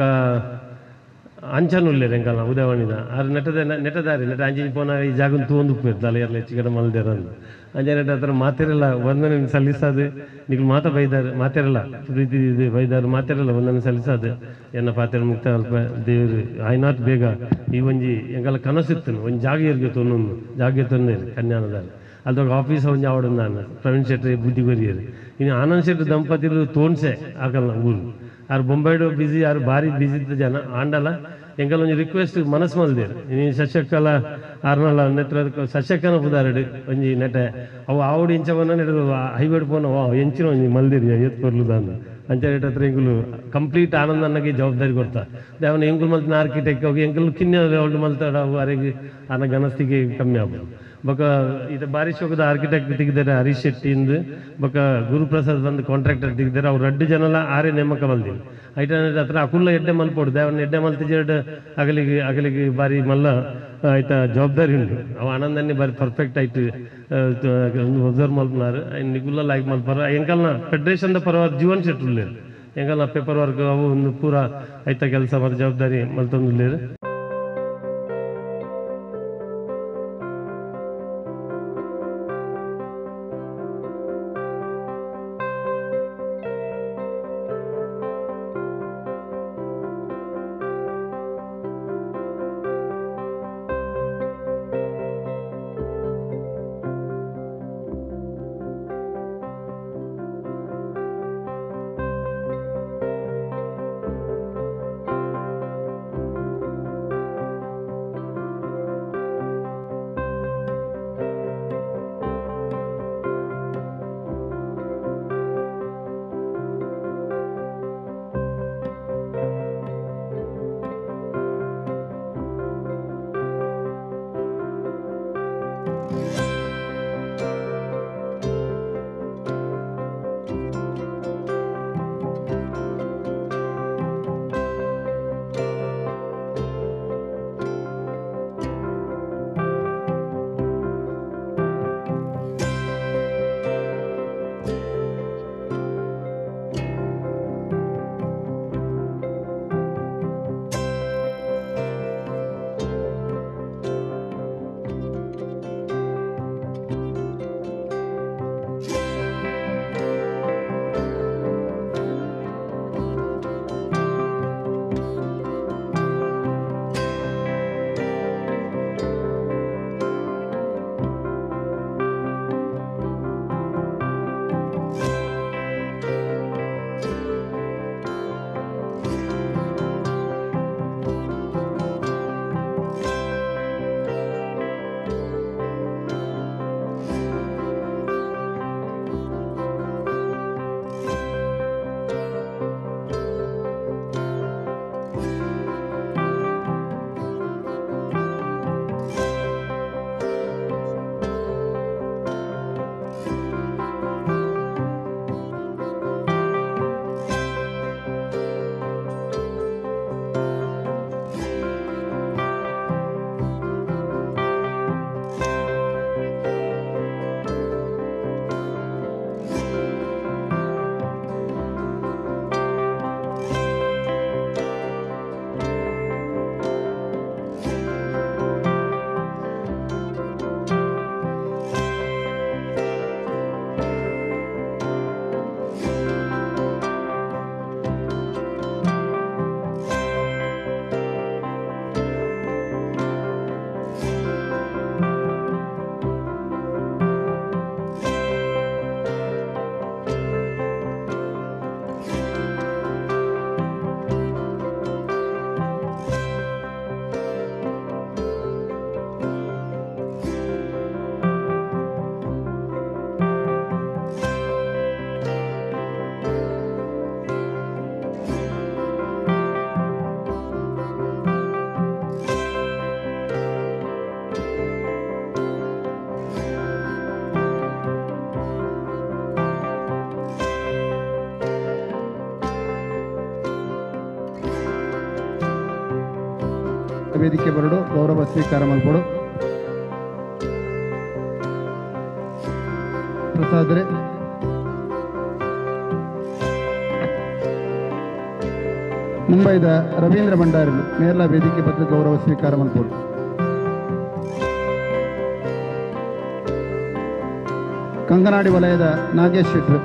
Speaker 2: ಅಂಚನುಲ್ಲೇರು ಎಂಕಲ್ಲ ಉದಯವಾಣಿದ ಆರು ನೆಟ್ಟದ ನೆಟ್ಟದಾರಿ ನೆಟ್ಟ ಅಂಚಿನ ಪೋನ ಈ ಜಾಗನ್ ತೂಂದು ಇರ್ತಲ್ಲ ಎಲ್ಲ ಹೆಚ್ಚಿಗಡೆ ಮಲ್ದೇರಂದು ಅಂಜ ನೆಟ್ಟ ಹತ್ರ ಮಾತಿರಲ್ಲ ವಂದನೆ ಸಲ್ಲಿಸೋದು ನಿಗಳು ಮಾತ ಬೈದಾರೆ ಮಾತಿರಲ್ಲ ಪ್ರೀತಿ ಇದು ಬೈದಾರು ಮಾತಿರಲ್ಲ ವಂದನೆ ಸಲ್ಲಿಸೋದು ಎನ್ನ ಪಾತ್ರ ಮುಕ್ತ ಅಲ್ಪ ದೇವರು ಆಯ್ನಾತ್ ಬೇಗ ಈ ಒಂಜಿ ಎಂಕಲ್ಲ ಕನಸಿತ್ತು ಒಂದು ಜಾಗ ಇರ್ಗೆ ತೊನ್ನೊಂದು ಜಾಗ ತೊಂದೇರಿ ಕನ್ಯಾನದಾರ ಅದಾಗ ಆಫೀಸ್ ಒಂಜಿ ಆವಡ ನಾನು ಪ್ರವೀಣ್ ಶೆಟ್ಟಿ ಬುದ್ಧಿಗೊರಿಯರು ಇನ್ನು ಆನಂದ್ ಶೆಟ್ಟಿ ದಂಪತಿಗಳು ತೋಣ್ಸೆ ಆಗಲ್ಲ ಊರು ಯಾರು ಬೊಂಬೈಡು ಬಿಸಿ ಯಾರು ಭಾರಿ ಬಿಸಿ ಇದ್ದ ಜನ ಆಂಡಲ್ಲ ಎಂಕಲ್ ಒಂಜಿ ರಿಕ್ವೆಸ್ಟ್ ಮನಸ್ಸು ಮಲ್ದೇರು ನೀನು ಸಶಕ್ಕಲ ಆರ್ನಲ್ಲ ನೆತ್ರ ಸಶಕ್ಕನ ಬುದಾರಡು ಒಂಜಿ ನೆಟೆ ಅವು ಆವಡು ಇಂಚವನ್ನ ನೆಡದು ಹೈವೇಡ್ ಪೋನ ವಾ ಎಂಚಿನ ಒಂಜಿ ಮಲ್ದಿರಿ ಎತ್ ಬರ್ಲುದಂದು ಅಂಚೆ ನೆಟ್ಟ ಹತ್ರ ಎಂಕುಲು ಕಂಪ್ಲೀಟ್ ಆನಂದ ಅನ್ನಗೆ ಜವಾಬ್ದಾರಿ ಕೊಡ್ತಾ ಅವನು ಎಂಕುಲು ಮಲ್ತಿನ ಆರ್ಕಿಟೆಕ್ಟ್ ಹೋಗಿ ಎಂಕುಲು ಕಿನ್ನ ಅವಳು ಮಲ್ತಾಡ ಅವು ಅರೆಗೆ ಅನ್ನ ಗನಸ್ತಿಗೆ ಕಮ್ಮಿ ಆಗ್ಬೋದು ಬೊಕ ಇದು ಬಾರಿ ಶೋಕದ ಆರ್ಕಿಟೆಕ್ಟ್ ತೆಗಿದಾರೆ ಹರೀಶ್ ಶೆಟ್ಟಿಂದು ಬೊಕ ಗುರುಪ್ರಸಾದ್ ಬಂದು ಕಾಂಟ್ರಾಕ್ಟರ್ ತೆಗಿದಾರೆ ಅವ್ರು ರಡ್ಡು ಜನಲ್ಲ ಆರೇ ನೇಮಕ ಮಲ್ದಿನಿ ಐಟನ್ ಹತ್ರ ಅಕುಲ್ಲ ಎಡ್ಡೆ ಮಲ್ಪೋಡು ದೇವನ ಎಡ್ಡೆ ಮಲ್ತಿಜೆರಡು ಅಗಲಿಗೆ ಅಗಲಿಗೆ ಬಾರಿ ಮಲ್ಲ ಆಯ್ತಾ ಜವಾಬ್ದಾರಿ ಉಂಟು ಅವ ಆನಂದನ್ನೇ ಬಾರಿ ಪರ್ಫೆಕ್ಟ್ ಆಯ್ತು ಒಬ್ಸರ್ವ್ ಮಲ್ಪನಾರು ನಿಗುಲ್ಲ ಲೈಕ್ ಮಲ್ಪಾರ ಎಂಕಲ್ನ ಫೆಡರೇಷನ್ದ ಪರವಾಗಿ ಜೀವನ್ ಶೆಟ್ರು ಉಳ್ಳೇರು ಎಂಕಲ್ನ ಪೇಪರ್ ವರ್ಕ್ ಅವು ಒಂದು ಪೂರ ಆಯ್ತಾ ಕೆಲಸ ಮತ್ತು ಜವಾಬ್ದಾರಿ ಮಲ್ತೊಂದುಲ್ಲೇರು
Speaker 3: ವೇದಿಕೆ ಬರಡು ಗೌರವ ಸ್ವೀಕಾರ ಮಲ್ಪಡು ಪ್ರಸಾದ್ರೆ ಮುಂಬೈದ ರವೀಂದ್ರ ಭಂಡಾರಿಲು ಮೇರ್ಲ ವೇದಿಕೆ ಪತ್ರ ಗೌರವ ಸ್ವೀಕಾರ ಮಾಡ್ಬೋದು. ಕಂಗನಾಡಿ ವಲಯದ ನಾಗೇಶ್ ಶೆಟ್ರು,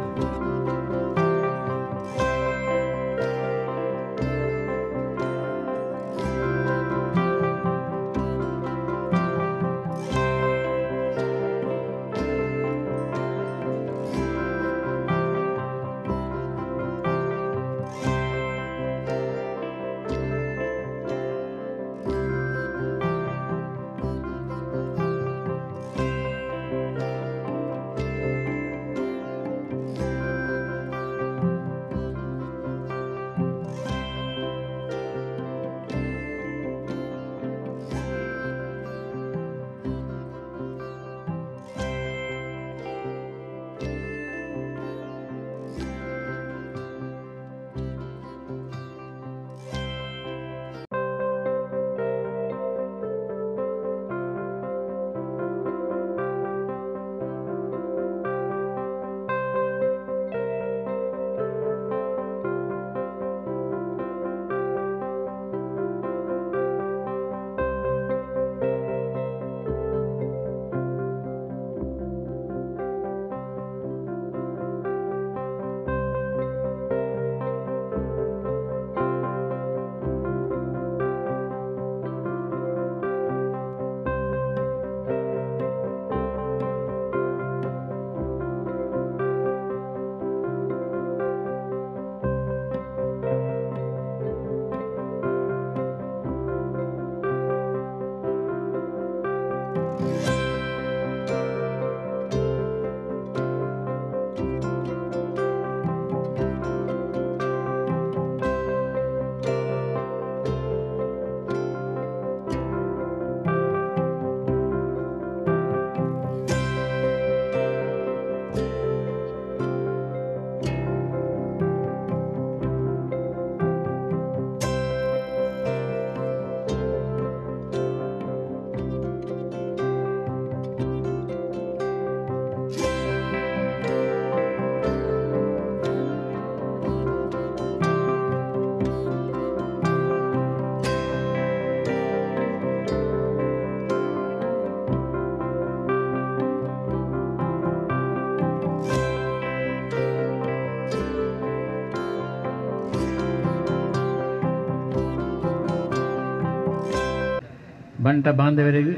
Speaker 5: ಬಂಟ ಬಾಂಧವರಿಗೂ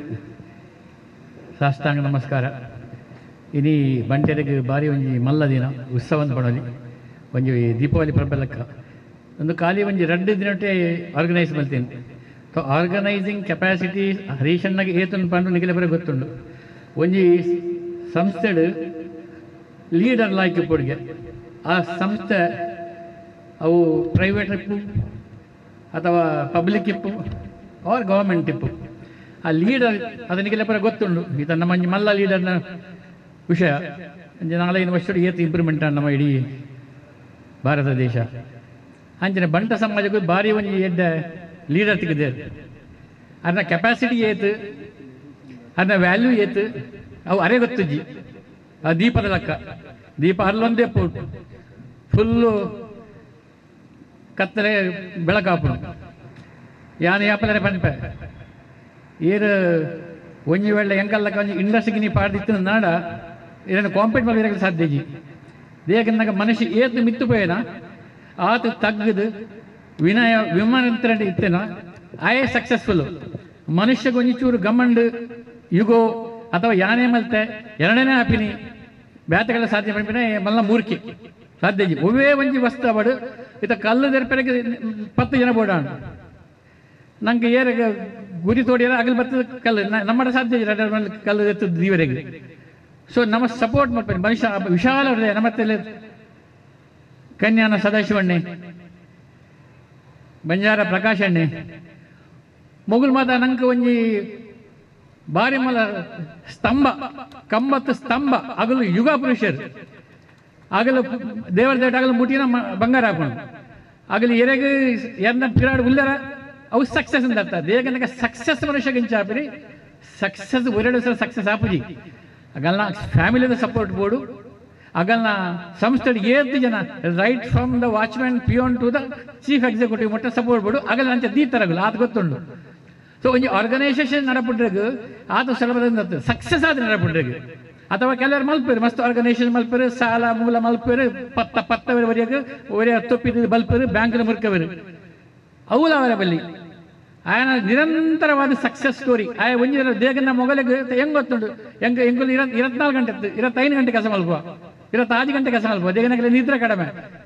Speaker 5: ಸಾಷ್ಟಾಂಗ ನಮಸ್ಕಾರ. ಇಡೀ ಬಂಟೆರಿಗೆ ಬಾರಿ ಒಂಜಿ ಮಲ್ಲ ದಿನ ಉತ್ಸವ ಅಂತ ಪಡೋಲಿ ಒಂಜಿ ದೀಪಾವಳಿ ಪರ್ಬ ಲೆಕ್ಕ ಒಂದು ಖಾಲಿ ಒಂಜಿ ಎರಡು ದಿನಟ್ಟೆ ಆರ್ಗನೈಸ್ ಮಾಡ್ತೇನೆ. ಸೊ ಆರ್ಗನೈಸಿಂಗ್ ಕೆಪಾಸಿಟಿ ಹರೀಶಣ್ಣಗೆ ಏತನ್ನು ಪಂಡು ನಿಖಿಲ ಬರೀ ಗೊತ್ತುಂಡು. ಒಂಜಿ ಸಂಸ್ಥೆಡು ಲೀಡರ್ ಲಾಯ್ಕೆ ಪೊಡಿಗೆ ಆ ಸಂಸ್ಥೆ ಅವು ಪ್ರೈವೇಟ್ ಇಪ್ಪು ಅಥವಾ ಪಬ್ಲಿಕ್ ಇಪ್ಪು ಆರ್ ಗವರ್ಮೆಂಟ್ ಇಪ್ಪು ಆ ಲೀಡರ್ ಅದನಿಗೆಲ್ಲ ಪರ ಗೊತ್ತುಂಡು. ಈತ ನಮ್ಮ ಮಲ್ಲ ಲೀಡರ್ನ ವಿಷಯ ನಾಲ್ಕೈದು ವರ್ಷ ಏತು ಇಂಪ್ರೂವ್ಮೆಂಟ್ ನಮ್ಮ ಇಡೀ ಭಾರತ ದೇಶ ಅಂಚನೆ ಬಂಟ ಸಮಾಜಕ್ಕೂ ಭಾರಿ ಒಂಜಿ ಎಡ್ಡ ಲೀಡರ್ ತೆಗೆದೇ ಅದನ್ನ ಕೆಪಾಸಿಟಿ ಏತು ಅದನ್ನ ವ್ಯಾಲ್ಯೂ ಏತು ಅವು ಅರೆ ಗೊತ್ತುಜ್ಜಿ. ಆ ದೀಪದ ಲೆಕ್ಕ ದೀಪ ಅಲ್ಲೊಂದೇ ಪೋಟು ಫುಲ್ಲು ಕತ್ತಲೆ ಬೆಳಕಾಪು ಯಾನ ಯಾಪಲರೆ ಪಂಪೆ ಏರು ಒಂಜಿ ವೇಳೆ ಎಂಕಲ್ಲಕ ಒಂಜಿ ಇಂಡಸ್ಟ್ರಿಗೆ ನೀ ಪಾಡ್ದಿತ್ತು ನಾಡ ಇದನ್ನು ಕಾಂಪೀಟ್ ಮಾಡಿ ಸಾಧ್ಯ ಜಿ ದೇಗನಾಗ ಮನುಷ್ಯ ಏತು ಮಿತ್ತು ಪೋಯನ ಆತ ತಗ್ಗದು ವಿನಯ ವಿಮಾನ ಇತ್ತೇನ ಆಯೇ ಸಕ್ಸಸ್ಫುಲ್ ಮನುಷ್ಯಗೆ ಒಂಜಿ ಚೂರು ಗಮಂಡು ಯುಗೋ ಅಥವಾ ಯಾನೇ ಮಲ್ತೆ ಎರಡನೇ ಹಾಪಿನಿ ಬ್ಯಾತಗಳ ಸಾಧ್ಯ ಪಂಪಿನ ಮಲ್ಲ ಮೂರ್ಖಿ ಸಾಧ್ಯ ಜಿ ಒವೇ ಒಂಜಿ ವಸ್ತು ಅವಡು ಇತ ಕಲ್ಲು ತೆರಪೆರಗೆ ಪತ್ತು ಜನ ಬೋಡಾಣ ನಂಗೆ ಏರ ಗುರಿ ತೋಡಿಯಾರ ಆಗಲಿ ಬರ್ತದೆ ಕಲ್ಲು ನಮ್ಮ ಸಾಧ್ಯ ಕಲ್ಲು ಎತ್ತದ ನೀವರೆಗೆ. ಸೊ ನಮ್ಮ ಸಪೋರ್ಟ್ ಮಾಡ್ಬೇಕು ಮನುಷ್ಯ ವಿಶಾಲ ಹೃದಯ ನಮ್ಮತ್ತೆಲ್ಲ ಕನ್ಯಾನ ಸದಾಶಿವಣ್ಣೆ ಬಂಜಾರ ಪ್ರಕಾಶಣ್ಣೆ ಮೊಗುಲ್ ಮಾತ ನಂಗೆ ಒಂಜಿ ಬಾರಿ ಮಲ ಸ್ತಂಭ ಕಂಬತ್ತು ಸ್ತಂಭ ಆಗಲು ಯುಗ ಪುರುಷರು ಆಗಲು ದೇವರ ದೇಟ ಆಗಲು ಮುಟ್ಟಿನ ಬಂಗಾರ ಹಾಕೊಂಡು ಆಗಲಿ ಎರೆಗೆ ಎರ್ನ ಪಿರಾಡ್ ಉಲ್ಲರ ಅವು ಸಕ್ಸಸ್ ಅಂತ ಅರ್ಥ. ದೇಗನಕ ಸಕ್ಸಸ್ ಮನುಷ್ಯ ಗಿಂಚಾಪಿರಿ ಸಕ್ಸಸ್ ಎರಡು ಸಲ ಸಕ್ಸಸ್ ಆಪುಜಿ ಅಗಲ್ನ ಫ್ಯಾಮಿಲಿದ ಸಪೋರ್ಟ್ ಬೋಡು ಅಗಲ್ನ ಸಂಸ್ಥೆಗೆ ಏಳು ಜನ right from the watchman peon to the chief executive ಮಟ್ಟ ಸಪೋರ್ಟ್ ಬೋಡು ಅಗಲ್ ಅಂಚ ದೀತರಗಲ್ಲ ಅದು ಗೊತ್ತುಂಡು. ಸೊ ಒಂಜಿ ಆರ್ಗನೈಸೇಷನ್ ನಡಪುಡ್ರೆಗ್ ಆತ ಸುಲಭದಿಂದ ಸಕ್ಸಸ್ ಆದ ನಡಪುಡ್ರೆಗ್ ಅಥವಾ ಕೆಲವರು ಮಲ್ಪೇರು ಮಸ್ತ್ ಆರ್ಗನೈಸೇಷನ್ ಮಲ್ಪೇರು ಸಾಲ ಮೂಲ ಮಲ್ಪೇರು ಪತ್ತ ಪತ್ತವರ ವರೆಗೆ ಒರೇ ತೊಪ್ಪಿದ ಬಲ್ಪೇರು ಬ್ಯಾಂಕ್ನ ಮುರ್ಕವರು ಅವಲ ಅವರ ಬಲ್ಲಿ ಆಯನ ನಿರಂತರವಾದ ಸಕ್ಸಸ್ ಸ್ಟೋರಿ ಆಯ ಒಂಜಿ ದೇಗನ ಮೊಗಲಿಗೆ ಹೆಂಗೆ ಗೊತ್ತುಂಡು ಹೆಂಗೆ ಹೆಂಗು ಇರ ಇರತ್ನಾಲ್ಕು ಗಂಟೆ ಇರತ್ತೈದು ಗಂಟೆ ಕೆಲಸ ಮಲ್ಪುವ ಇರತ್ತಾರು ಗಂಟೆ ಕೆಲಸ ಮಲ್ಪುವ ದೇಗನಕ್ಕೆ ನಿದ್ರೆ ಕಡಿಮೆ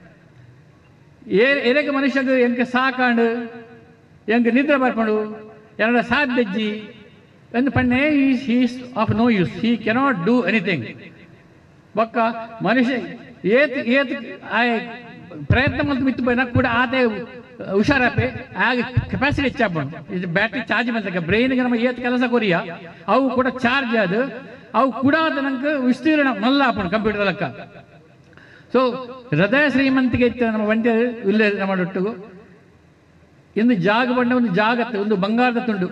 Speaker 5: ಏ ಎರೆಗೆ ಮನುಷ್ಯಗೆ ಹೆಂಗೆ ಸಾಕಾಂಡು ಹೆಂಗೆ ನಿದ್ರೆ ಬರ್ಕೊಂಡು ಎರಡ ಸಾಧ್ಯಜ್ಜಿ ಎಂದು ಪಣ್ಣೆ is he's of no use he cannot do anything ಬೊಕ್ಕ ಮನುಷ್ಯ ಏತ್ ಏತ್ ಆಯ ಪ್ರಯತ್ನ ಮಲ್ತು ಬಿತ್ತು ಬೈ ಕೂಡ ಆತೆ ಹುಷಾರಪ್ಪೆ ಆಗ ಕೆಪಾಸಿಟಿ ಹೆಚ್ಚಾಗ್ಬಂಡು ಇದು ಬ್ಯಾಟ್ರಿ ಚಾರ್ಜ್ ಬಂದಾಗ ಬ್ರೈನ್ಗೆ ನಮ್ಮ ಏತ್ ಕೆಲಸ ಕೊರಿಯ ಅವು ಕೂಡ ಚಾರ್ಜ್ ಅದು ಅವು ಕೂಡ ನಂಗೆ ವಿಸ್ತೀರ್ಣ ಮಲ್ಲ ಹಾಪಣು ಕಂಪ್ಯೂಟರ್ ಲೆಕ್ಕ. ಸೊ ಹೃದಯ ಶ್ರೀಮಂತಿಗೆ ಇತ್ತು ನಮ್ಮ ಒಂಟೆ ಇಲ್ಲೇ ನಮ್ಮ ಒಟ್ಟಿಗೂ ಇಂದು ಜಾಗ ಬಂಡ ಒಂದು ಜಾಗತ್ತು ಒಂದು ಬಂಗಾರದ ತುಂಡು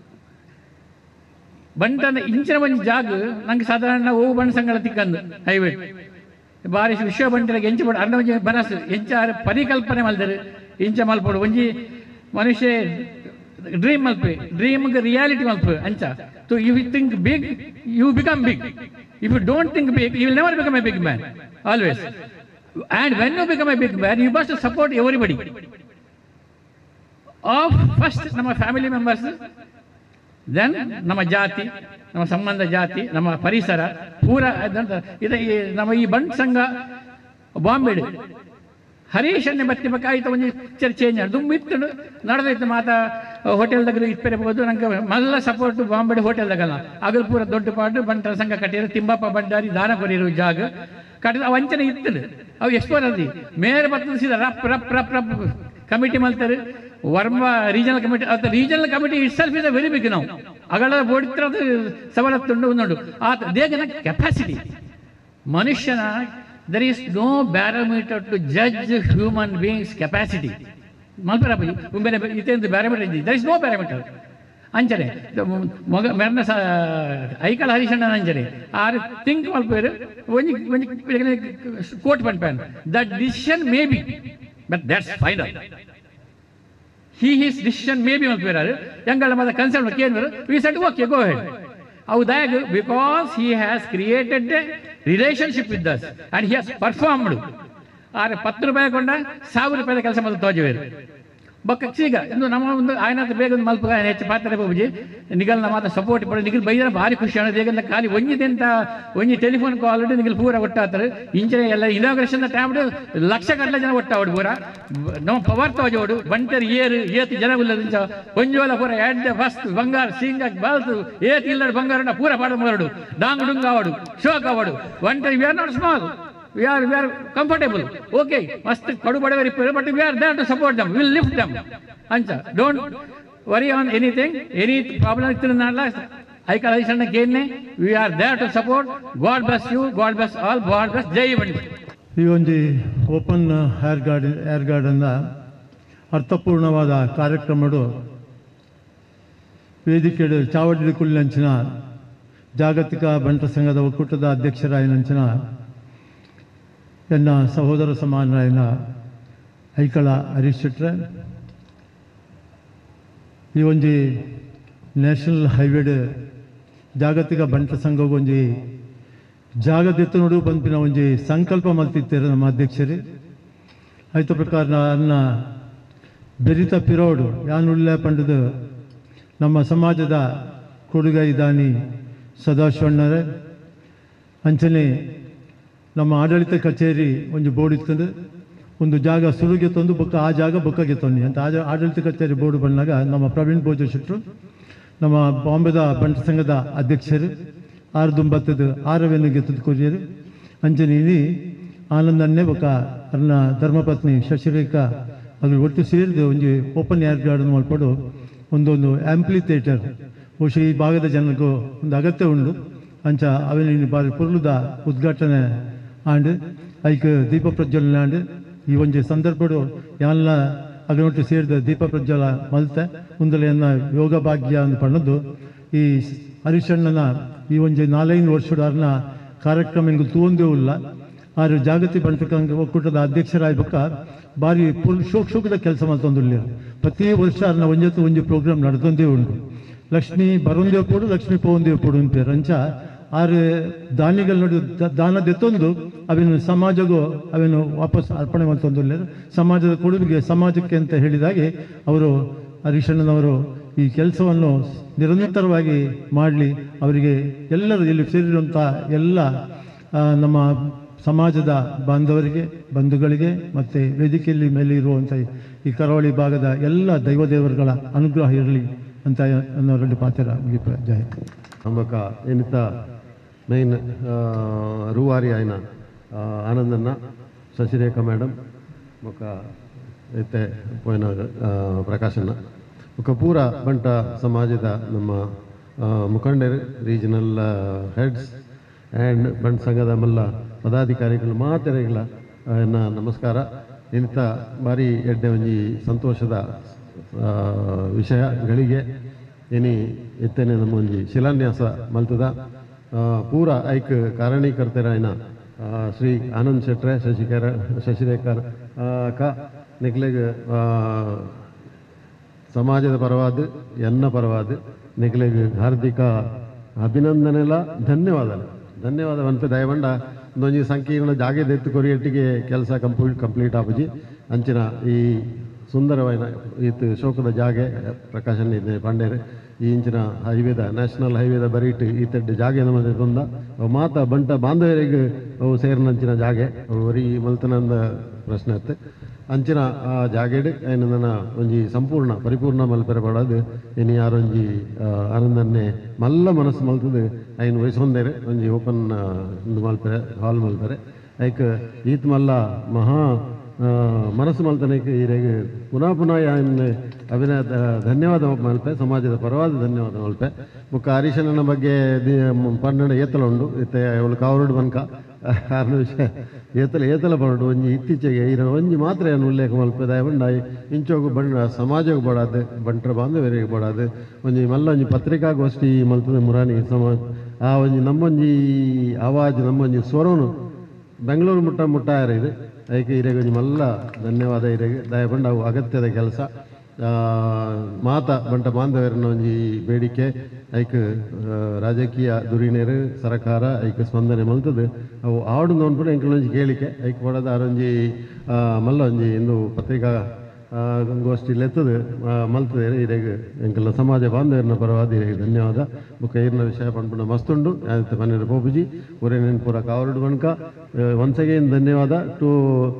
Speaker 5: ಬಂಟನ ಇಂಚಿನ ಒಂದು ಜಾಗ ನಂಗೆ ಸಾಧಾರಣ ಓವು ಬಣ್ಣ ಸಂಗಳ ತಿಕ್ಕಂದು ಹೈವೇ ಬಾರಿ ವಿಶ್ವ ಬಂಟರಿಗೆ ಎಂಚ ಪಡ ಅರ್ಧ ಒಂಜಿ ಬನಸು ಎಂಚ ಪರಿಕಲ್ಪನೆ ಮಲ್ದರು ಇಂಚ ಮಲ್ಪಡು ಒಂಜಿ ಮನುಷ್ಯ ಡ್ರೀಮ್ ಮಲ್ಪೆ ಡ್ರೀಮ್ಗೆ ರಿಯಾಲಿಟಿ ಮಲ್ಪು ಅಂಚ. So you think big you become big. If you don't think big you will never become a big man always. And when you become a big man you must support everybody. Of first ನಮ್ಮ family members, then ನಮ್ಮ ಜಾತಿ, ನಮ್ಮ ಸಂಬಂಧ ಜಾತಿ, ನಮ್ಮ ಪರಿಸರ ಪೂರ ಇದು ನಮ್ಮ ಈ ಬಂಟ್ ಸಂಘ ಬಾಂಬೆಡು ಹರೀಶನ್ನೇ ಬತ್ತಿಬೇಕಾಯ್ತು ಒಂದು ಪಿಕ್ಚರ್ ಚೇಂಜ್ ಆಡು ದುಂಬಿತ್ತು ನಡೆದೈತು ಮಾತಾ ಹೋಟೆಲ್ದಾಗ ಇಪ್ಪೆರಬಹುದು ನಂಗೆ ಮಲ್ಲ ಸಪೋರ್ಟ್ ಬಾಂಬೆಡು ಹೋಟೆಲ್ದಾಗಲ್ಲ ಆಗಲ್ ಪೂರ ದೊಡ್ಡ ಪಾಡು ಬಂಟರ ಸಂಘ ಕಟ್ಟಿರೋ ತಿಮ್ಮಪ್ಪ ಬಂಡಾರಿ ದಾನ ಕೊರಿರೋ ಜಾಗ ಕಟ್ಟಿದ ಅವು ವಂಚನೆ ಇತ್ತು ಅವು ಎಕ್ಸ್ಪೋರ್ ಅದಿ ಮೇರೆ ಬತ್ತದ ರಪ್ ರಪ್ ರಪ್ ರಪ್ ಕಮಿಟಿ ಮಲ್ತಾರೆ ವರ್ಮ ರೀಜನಲ್ ಕಮಿಟಿ ಅಥವಾ regional committee itself is a very big ನಾವು ಅಗಳ ಬೋಡಿತ್ತಿರೋದು ಸವಲತ್ತುಂಡು ಒಂದುಂಡು ಆತ ದೇಗನ ಕೆಪಾಸಿಟಿ ಮನುಷ್ಯನ there is no barometer to judge human beings capacity malparappa umbene itendu barometer idi there is no barometer anjare moga merna aikala harishanna anjare are think malperu onji onji quote pan that decision may be but that's final. He his decision may be malperu yangala mada concern kenvaru we said okay go ahead how that because he has created a relationship with us and he has performed. ಆರೆ ಪತ್ತು ರೂಪಾಯಿ ಕೊಂಡ ಸಾವಿರ ರೂಪಾಯಿ ಕೆಲಸ ಮಾಡಿ ತೋಜವೇರು ಬೊಕ್ಕ ಈಗ ಇಂದು ನಮ್ಮ ಒಂದು ಆಯ್ನ ಬೇಗ ಒಂದು ಮಲ್ಪ ಹೆಚ್ಚು ಪಾತ್ರ ಪೂಜಿ ನಿಗಲ್ನ ಮಾತ ಸಪೋರ್ಟ್ ಪಡ ನಿಗಲ್ ಬೈದ್ರೆ ಭಾರಿ ಖುಷಿ ಅನ್ನೋದು ಹೇಗಂತ ಖಾಲಿ ಒಂಜಿದೆಂತ ಒಂಜಿ ಟೆಲಿಫೋನ್ ಕಾಲ್ ನಿಗಲ್ ಪೂರ ಒಟ್ಟಾತಾರೆ ಇಂಚನೆ ಎಲ್ಲ ಇನಾಗ್ರೇಷನ್ ಟೈಮ್ ಲಕ್ಷ ಗಟ್ಟಲೆ ಜನ ಒಟ್ಟಾವಡು ಪೂರ ನಮ್ಮ ಪವರ್ ತೋಜೋಡು ಬಂಟರ್ ಏರು ಏತು ಜನ ಉಲ್ಲದಿಂಚ ಒಂಜೋಲ ಪೂರ ಎಡ್ ಫಸ್ಟ್ ಬಂಗಾರ ಸಿಂಗ ಬಾಲ್ತು ಏತು ಇಲ್ಲದ ಬಂಗಾರ ಪೂರ ಪಾಡ ಮರಡು ಡಾಂಗ್ ಡುಂಗ್ ಆವಡು ಶೋಕ್ ಆವಡು ಒಂಟರ್ we are not small. We are, we are comfortable. Okay, must padu bada repair, but we are there to support them. We will lift them. Ancha, don't worry on anything. Any problem is not last. I can listen again. We are there to support. God bless you. God bless all. God bless Jai Bandi.
Speaker 6: ಈ ಒಂದು open air garden air ಗಾರ್ಡನ್ನ ಅರ್ಥಪೂರ್ಣವಾದ ಕಾರ್ಯಕ್ರಮಗಳು ವೇದಿಕೆಡು ಚಾವಡಿ ಕುಳ್ಳಂಚಿನ ಜಾಗತಿಕ ಬಂಟ ಸಂಘದ ಒಕ್ಕೂಟದ ಅಧ್ಯಕ್ಷರಾಯನಂಚಿನ ಎನ್ನ ಸಹೋದರ ಸಮಾನರಾಯನ ಐಕಳ ಹರೀಶ್ ಶೆಟ್ರೆ ಈ ಒಂಜಿ ನ್ಯಾಷನಲ್ ಹೈವೇಡ್ ಜಾಗತಿಕ ಬಂಟ ಸಂಘಕ್ಕೆ ಒಂಜಿ ಜಾಗದೆತ್ತು ನೋಡು ಪಂಪಿನ ಒಂಜಿ ಸಂಕಲ್ಪ ಮಲ್ತಿತ್ತೇರು ನಮ್ಮ ಅಧ್ಯಕ್ಷರು ಆಯ್ತ ಪ್ರಕಾರ ಅನ್ನ ಬೆರಿತ ಪಿರೋಡು ಯಾನುಳ್ಳ ಪಂಡದು ನಮ್ಮ ಸಮಾಜದ ಕೊಡುಗೈ ದಾನಿ ಸದಾಶಿವಣ್ಣರೇ ಅಂಚನೆ ನಮ್ಮ ಆಡಳಿತ ಕಚೇರಿ ಒಂದು ಬೋರ್ಡ್ ಇರ್ತದೆ ಒಂದು ಜಾಗ ಸುರುಗೆ ತಂದು ಬೊಕ್ಕ ಆ ಜಾಗ ಬೊಕ್ಕಗೆ ತಂದು ಅಂತ ಆ ಆಡಳಿತ ಕಚೇರಿ ಬೋರ್ಡ್ ಬಂದಾಗ ನಮ್ಮ ಪ್ರವೀಣ್ ಭೋಜ ಶೆಟ್ಟರು ನಮ್ಮ ಬಾಂಬೆದ ಬಂಟ ಸಂಘದ ಅಧ್ಯಕ್ಷರು ಆರು ದುಂಬತ್ತದ ಆರವೇನು ಗೆತ್ತದ ಕೊರಿಯರು ಅಂಜನೀನಿ ಆನಂದನ್ನೇ ಬೊಕ್ಕ ಅನ್ನ ಧರ್ಮಪತ್ನಿ ಶಶಿರೇಖಾ ಅದ್ರ ಒಟ್ಟು ಸೇರಿದು ಒಂದು ಓಪನ್ ಏರ್ ಗಾರ್ಡನ್ ಮಾಡ್ಕೊಂಡು ಒಂದೊಂದು ಆಂಪ್ಲಿ ಥಿಯೇಟರ್ ಬಹುಶಃ ಈ ಭಾಗದ ಜನಕ್ಕೂ ಒಂದು ಅಗತ್ಯ ಉಂಡು ಅಂಚ ಅವೇನು ಬಾರಿ ಪುರ್ಲುದ ಉದ್ಘಾಟನೆ ಆಂಡ್ ಐಕ್ ದೀಪ ಪ್ರಜ್ವಲನೆ ಆಂಡ್ ಈ ಒಂದು ಸಂದರ್ಭಡು ಯಾನ್ಲ ಅಗನೊಟ್ಟು ಸೇರಿದ ದೀಪ ಪ್ರಜ್ವಲ ಮಲ್ತೆ ಮುಂದಲೆ ಎನ್ನ ಯೋಗ ಭಾಗ್ಯ ಅಂತ ಪಣ್ಣದು ಈ ಹರಿಶಣ್ಣನ ಈ ಒಂದು ನಾಲ್ಕೈದು ವರ್ಷದ ಅರ್ನ ಕಾರ್ಯಕ್ರಮ ಹಿಂಗೆ ತೂಂದೇವಿಲ್ಲ ಆದ್ರೆ ಜಾಗತಿಕ ಬಂಟಕ ಒಕ್ಕೂಟದ ಅಧ್ಯಕ್ಷರಾಗ್ಬೇಕ ಭಾರಿ ಫುಲ್ ಶೋಕ್ ಶೋಕದ ಕೆಲಸ ಮಾಡ್ತಂದಿಲ್ಲ. ಪ್ರತಿ ವರ್ಷ ಅರ್ನ ಒಂಜತ್ತು ಒಂಜಿ ಪ್ರೋಗ್ರಾಮ್ ನಡ್ತಂದೇ ಉಂಟು. ಲಕ್ಷ್ಮಿ ಬರೋಂದೇವ್ ಪೋಡು ಲಕ್ಷ್ಮಿ ಪೋಂದೇವ್ ಪೋಡು ಅಂತ ರಂಚ ಆರು ದಾನಿಗಳು ನೋಡಿ ದಾನ ದೆತ್ತೊಂದು ಅವೇನು ಸಮಾಜಗೂ ಅವೇನು ವಾಪಸ್ ಅರ್ಪಣೆ ಮಾಡ್ತಂದಿಲ್ಲ. ಸಮಾಜದ ಕೊಡುಗೆ ಸಮಾಜಕ್ಕೆ ಅಂತ ಹೇಳಿದಾಗೆ ಅವರು ಹರಿಶಣ್ಣನವರು ಈ ಕೆಲಸವನ್ನು ನಿರಂತರವಾಗಿ ಮಾಡಲಿ. ಅವರಿಗೆ ಎಲ್ಲರೂ ಇಲ್ಲಿ ಸೇರಿರುವಂಥ ಎಲ್ಲ ನಮ್ಮ ಸಮಾಜದ ಬಾಂಧವರಿಗೆ ಬಂಧುಗಳಿಗೆ ಮತ್ತು ವೇದಿಕೆಯಲ್ಲಿ ಮೇಲೆ ಇರುವಂಥ ಈ ಕರಾವಳಿ ಭಾಗದ ಎಲ್ಲ ದೈವದೇವರುಗಳ ಅನುಗ್ರಹ ಇರಲಿ ಅಂತ ಅನ್ನೋ ಎರಡು ಪಾತ್ರ ಜಯ
Speaker 7: ನಮ್ಮಕ ಎನಿತ ಮೈನ್ ರೂವಾರಿ ಆಯ್ನ ಆನಂದನ್ನ ಶಶಿರೇಖಾ ಮೇಡಮ್ ಮೊಕ್ಕ ಐತೆ ಪೋಯಿನ ಪ್ರಕಾಶನ ఒక ಪೂರ ಬಂಟ ಸಮಾಜದ ನಮ್ಮ ಮುಖಂಡರು ರೀಜನಲ್ ಹೆಡ್ಸ್ ಆ್ಯಂಡ್ ಬಂಟ ಸಂಘದ ಮಲ್ಲ ಪದಾಧಿಕಾರಿಗಳು ಮಾತೆರೆಗಳ ನಮಸ್ಕಾರ. ಇಂಥ ಬಾರಿ ಎಡ್ಡೆ ಒಂಜಿ ಸಂತೋಷದ ವಿಷಯಗಳಿಗೆ ಏನಿ ಎತ್ತೇನೆ ನಮ್ಮ ಒಂಜಿ ಶಿಲಾನ್ಯಾಸ ಮಲ್ತದ ಪೂರ ಐಕ್ ಕಾರಣೀಕರ್ತರಾಯ್ನ ಶ್ರೀ ಆನಂದ್ ಶೆಟ್ರೆ ಶಶಿಕರ ಶಶಿರೇಖರ್ ಅಕ್ಕ ನಿಕ್ಲೆಗ್ ಸಮಾಜದ ಪರವಾದ ಎನ್ನ ಪರವಾದ ನಿಕ್ಲೆಗ್ ಹಾರ್ದಿಕ ಅಭಿನಂದನೆಲ ಧನ್ಯವಾದ ಧನ್ಯವಾದ ಅನ್ಪೆ ದಯವಂಡ ಒಂದೊಂದು ಸಂಕೀರ್ಣ ಜಾಗೆದ ಎತ್ತು ಕೊರಿಯಟ್ಟಿಗೆ ಕೆಲಸ ಕಂಪ್ಲೀಟ್ ಕಂಪ್ಲೀಟ್ ಆಪುಜಿ ಅಂಚಿನ ಈ ಸುಂದರವಾದ ಈತ್ ಶೋಕದ ಜಾಗೆ ಪ್ರಕಾಶನ್ ಇದೆ ಪಾಂಡೇರು ಈ ಇಂಚಿನ ಹೈವೇದ ನ್ಯಾಷನಲ್ ಹೈವೇದ ಬರೀಟ್ ಈತಡ್ಡೆ ಜಾಗೆ ನಮ್ಮದು ತೊಂದ ಅವು ಮಾತ ಬಂಟ ಬಾಂಧವರಿಗೆ ಅವು ಸೇರಿನಂಚಿನ ಜಾಗೆ ಅವು ಬರೀ ಮಲ್ತನಂದ ಪ್ರಶ್ನೆ ಇತ್ತು ಅಂಚಿನ ಆ ಜಾಗೆಡ್ ಏನು ನನ್ನ ಒಂಜಿ ಸಂಪೂರ್ಣ ಪರಿಪೂರ್ಣ ಮಲ್ಪೆರೆ ಪಡೋದು ಇನ್ನು ಯಾರೊಂಜಿ ಆನಂದನ್ನೇ ಮಲ್ಲ ಮನಸ್ಸು ಮಲ್ತದು ಐನು ವಯಸ್ಸೊಂದೇರೆ ಒಂಜಿ ಓಪನ್ ಒಂದು ಮಲ್ಪೆರೆ ಹಾಲ್ ಮಲ್ಪೆರೆ ಐಕ್ ಈತ್ ಮಲ್ಲ ಮಹಾ ಮನಸ್ಸು ಮಲ್ತನಕ್ಕೆ ಈರೆಗೆ ಪುನಃ ಪುನಃ ಏನು ಅಭಿನಯ ಧನ್ಯವಾದ ಮಲ್ಪೆ ಸಮಾಜದ ಪರವಾದ ಧನ್ಯವಾದ ಮಲ್ಪೆ ಮುಖ ಹರೀಶಣ್ಣನ ಬಗ್ಗೆ ಪನ್ನಡ ಏತಲ ಉಂಡು ಇತ್ತೆ ಅವಳು ಕಾವರುಡು ಬನ್ಕ ಆರನೇ ವಿಷಯ ಏತಲ ಏತಲ ಬರಡು ಒಂಜಿ ಇತ್ತೀಚೆಗೆ ಇರ ಒಂಜಿ ಮಾತ್ರ ಏನು ಉಲ್ಲೇಖ ಮಲ್ಪೆ ದಯವಂಡ ಇಂಚೋಗು ಬಂಡ ಸಮಾಜಕ್ಕೆ ಬಡಾದು ಬಂಟ್ರ ಬಾಂಧವರಿಗೆ ಬಡಾದು ಒಂಜಿ ಮಲ್ಲ ಒಂಜಿ ಪತ್ರಿಕಾಗೋಷ್ಠಿ ಮಲ್ತದೆ ಮುರಾನಿ ಸಮಾಜ ಆ ಒಂಜಿ ನಮ್ಮೊಂಜಿ ಆವಾಜ್ ನಮ್ಮೊಂಜಿ ಸ್ವರನು ಬೆಂಗಳೂರು ಮುಟ್ಟ ಮುಟ್ಟಾಯರ ಇದು ಅದಕ್ಕೆ ಇರೆಗೆ ಒಂಜಿ ಮಲ್ಲ ಧನ್ಯವಾದ ಇರೆಗೆ ದಯಪಂಡ ಅವು ಅಗತ್ಯದ ಕೆಲಸ ಮಾತ ಬಂಟ ಬಾಂಧವರನ್ನ ಒಂಜಿ ಬೇಡಿಕೆ ಐಕ್ ರಾಜಕೀಯ ದುರಿನೇರು ಸರಕಾರ ಐಕ್ ಸ್ಪಂದನೆ ಮಲ್ತದೆ ಅವು ಆಡು ನೋಡ್ಬಿಟ್ಟು ಎಂಕಲೊಂಜಿ ಕೇಳಿಕೆ ಐಕ್ ಕೊಡೋದ ಆರೊಂಜಿ ಮಲ್ಲ ಒಂಜಿ ಇಂದು ಪತ್ರಿಕಾ ಗೋಷ್ಠಿಲಿ ಎತ್ತದು ಮಲ್ತದೆ ಇರೆಗೆ ಎಂಕಲ್ಲ ಸಮಾಜ ಬಾಂಧವರನ್ನ ಪರವಾದ ಇರೆಗೆ ಧನ್ಯವಾದ ಮುಖ ಈರ್ನ ವಿಷಯ ಪಂಡ್ಪುಣ ಮಸ್ತುಂಡು ಆದಿತ್ಯ ಮನೆಯ ಪೋಪುಜಿ ಪೂರೇನೇನು ಪೂರ ಕಾವರುಡು ಬಣ್ಕ ಒನ್ಸ್ ಅಗೇನ್ ಧನ್ಯವಾದ ಟು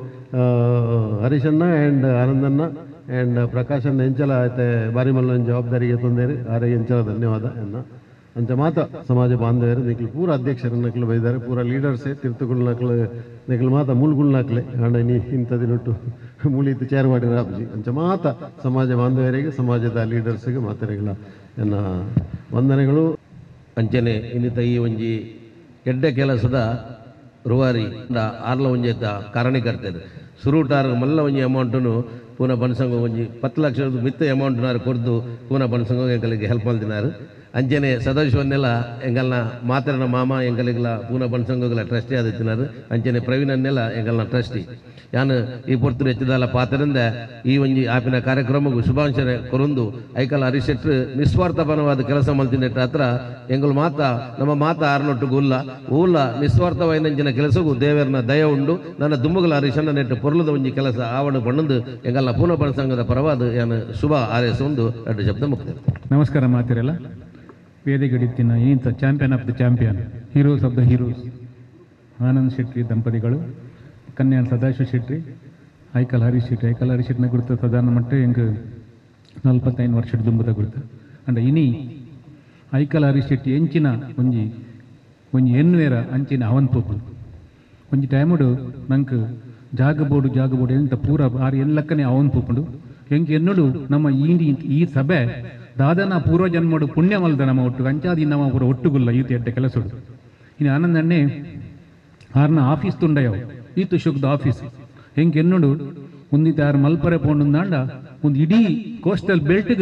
Speaker 7: ಹರೀಶಣ್ಣ ಆ್ಯಂಡ್ ಆನಂದಣ್ಣ ಆ್ಯಂಡ್ ಪ್ರಕಾಶಣ್ಣ ಎಂಚಲ ಆಯ್ತೆ ಬಾರಿ ಮಲ್ಲ ಜವಾಬ್ದಾರಿಗೆ ತೊಂದರೆ ಆರೆ ಎಂಚಲ ಧನ್ಯವಾದ ಎನ್ನ ಅಂಚ ಮಾತ ಸಮಾಜ ಬಾಂಧವರು ನಿಕ್ಲು ಪೂರ ಅಧ್ಯಕ್ಷರ ನಕ್ಲು ಬೈದಾರೆ ಪೂರ ಲೀಡರ್ಸೇ ತಿರ್ತುಗಳು ನಕ್ಲು ನಿಕ್ಲು ಮಾತ ಮೂಲ್ಗುಳ್ ನಕ್ಲೆ ಹಣ ನೀ ಇಂಥದಿನೊಟ್ಟು ಮೂಲಿತ್ತು ಚೇರ್ ಮಾಡಿರ ಅಪ್ಜಿ ಅಂಚ ಮಾತ ಸಮಾಜ ಬಾಂಧವರಿಗೆ ಸಮಾಜದ ಲೀಡರ್ಸ್ಗೆ ಮಾತರೆಗಳ ಎನ್ನ ವಂದನೆಗಳು.
Speaker 8: ಅಂಚನೆ ಇನ್ನಿತ ಈ ಒಂಜಿ ಎಡ್ಡೆ ಕೆಲಸದ ರೂವಾರಿ ಆರ್ಲ ಒಂಜಿ ಕಾರಣೀಕರ್ತದೆ ಸುರುಟಾರ್ ಮಲ್ಲ ಒಂಜಿ ಅಮೌಂಟನ್ನು ಪೂನ ಬನ್ಸಂಗ ಒಂಜಿ ಪತ್ತು ಲಕ್ಷದ ಮಿತ್ತ ಅಮೌಂಟ್ನಾರು ಕೊರ್ದು ಪೂನ ಬನ್ಸಂಗ ಎಂಕಲಿಗೆ ಹೆಲ್ಪ್ ಮಲ್ದಿನಾರು ಅಂಚನೆ ಸದಾಶಿವನ್ನೆಲ್ಲ ಎಂಗಲ್ನ ಮಾತರನ ಮಾಮ ಎಂಗಲಿಗಲ ಪೂನ ಬನ್ಸಂಗಗಳ ಟ್ರಸ್ಟಿ ಆದಿತ್ತಿನಾರು ಅಂಚನೆ ಪ್ರವೀಣನ್ನೆಲ್ಲ ಎಂಗಲ್ನ ಟ್ರಸ್ಟಿ ಯಾನು ಈ ಪೊರ್ತರು ಹೆಚ್ಚಿದಲ್ಲ ಪಾತ್ರದಿಂದ ಈ ಒಂಜಿ ಆಪಿನ ಕಾರ್ಯಕ್ರಮಕ್ಕೂ ಶುಭಾಂಶನೆ ಕೊರೊಂದು ಐಕಲ್ ಹರಿಶೆಟ್ರು ನಿಸ್ವಾರ್ಥಪರವಾದ ಕೆಲಸ ಮಲ್ತಿನೆಟ್ಟ ಹತ್ರ ಎಂಗಲ್ ಮಾತ ನಮ್ಮ ಮಾತ ಆರ್ನೊಟ್ಟಿಗೂ ಉಲ್ಲ ಊಲ್ಲ ನಿಸ್ವಾರ್ಥವಾಯಿನಂಚಿನ ಕೆಲಸಕ್ಕೂ ದೇವರನ ದಯ ಉಂಡು ನನ್ನ ದುಮ್ಮಗಲ ಹರಿಶಣ್ಣ ನೆಟ್ಟು ಪೊರ್ಲದ ಒಂಜಿ ಕೆಲಸ ಆವಣ ಬಣ್ಣದು ಎಂಗಲ್ನ ಪೂನ ಬಣಸಂಗದ ಪರವಾದ ಯಾನು ಶುಭ ಆರೈಸ ಒಂದು ಎರಡು ಶಬ್ದ ಮುಕ್ತ.
Speaker 9: ನಮಸ್ಕಾರ ಮಾತಿರಲ್ಲ ವೇದಿಕೆಡಿತ್ತಿನ ಇಂಥ champion of the champion heroes of the heroes Anand Shetty ದಂಪತಿಗಳು ಕನ್ಯಾನ್ ಸದಾಶಿವ ಶೆಟ್ಟಿ ಐಕಲ್ ಹರೀಶ್ ಶೆಟ್ಟಿ ಐಕಲ್ ಹರೀಶ್ ಶೆಟ್ಟಿನ ಗುರುತು ಸಾಧಾರಣ ಮಟ್ಟ ಹೆಂಗೆ ನಲ್ವತ್ತೈದು ವರ್ಷದ ದುಂಬದ ಗುರುತು ಅಂಡ ಇನಿ ಐಕಲ್ ಹರೀಶ್ ಶೆಟ್ಟಿ ಎಂಚಿನ ಒಂಜಿ ಒಂಜಿ ಎನ್ವೇರ ಅಂಚಿನ ಅವನ್ ಪೋಪು ಒಂಜಿ ಟೈಮುಡು ನಂಗೆ ಜಾಗ ಬೋರ್ಡು ಜಾಗ ಬೋರ್ಡು ಎಂತ ಪೂರ ಆರು ಎಲ್ಲಕ್ಕನೇ ಅವನ್ ಪೋಪುಂಡು ಹೆಂಗೆ ಎನ್ನುಡು ನಮ್ಮ ಈ ಈ ಸಭೆ ದಾದನ ಪೂರ್ವ ಜನ್ಮಡು ಪುಣ್ಯ ಮಲ್ದ ನಮ್ಮ ಒಟ್ಟು ಅಂಚಾದಿ ನಮ್ಮ ಪೂರ ಒಟ್ಟುಗುಲ್ಲ ಈತ ಎಡ್ಡೆ ಕೆಲಸಡು ಇನ್ನು ಆನಂದಣ್ಣೆ ಆರ್ನ ಆಫೀಸ್ ತುಂಡಯವು ಈತು ಶುಕ್ದ ಆಫೀಸ್ ಹೆಂಗೆ ಎನ್ನುಡು ಒಂದಿತ್ತು ಯಾರು ಮಲ್ಪರೆ ಪೋಂಡು ದಾಂಡ ಒಂದು ಇಡೀ ಕೋಸ್ಟಲ್ ಬೆಲ್ಟ್ಗೆ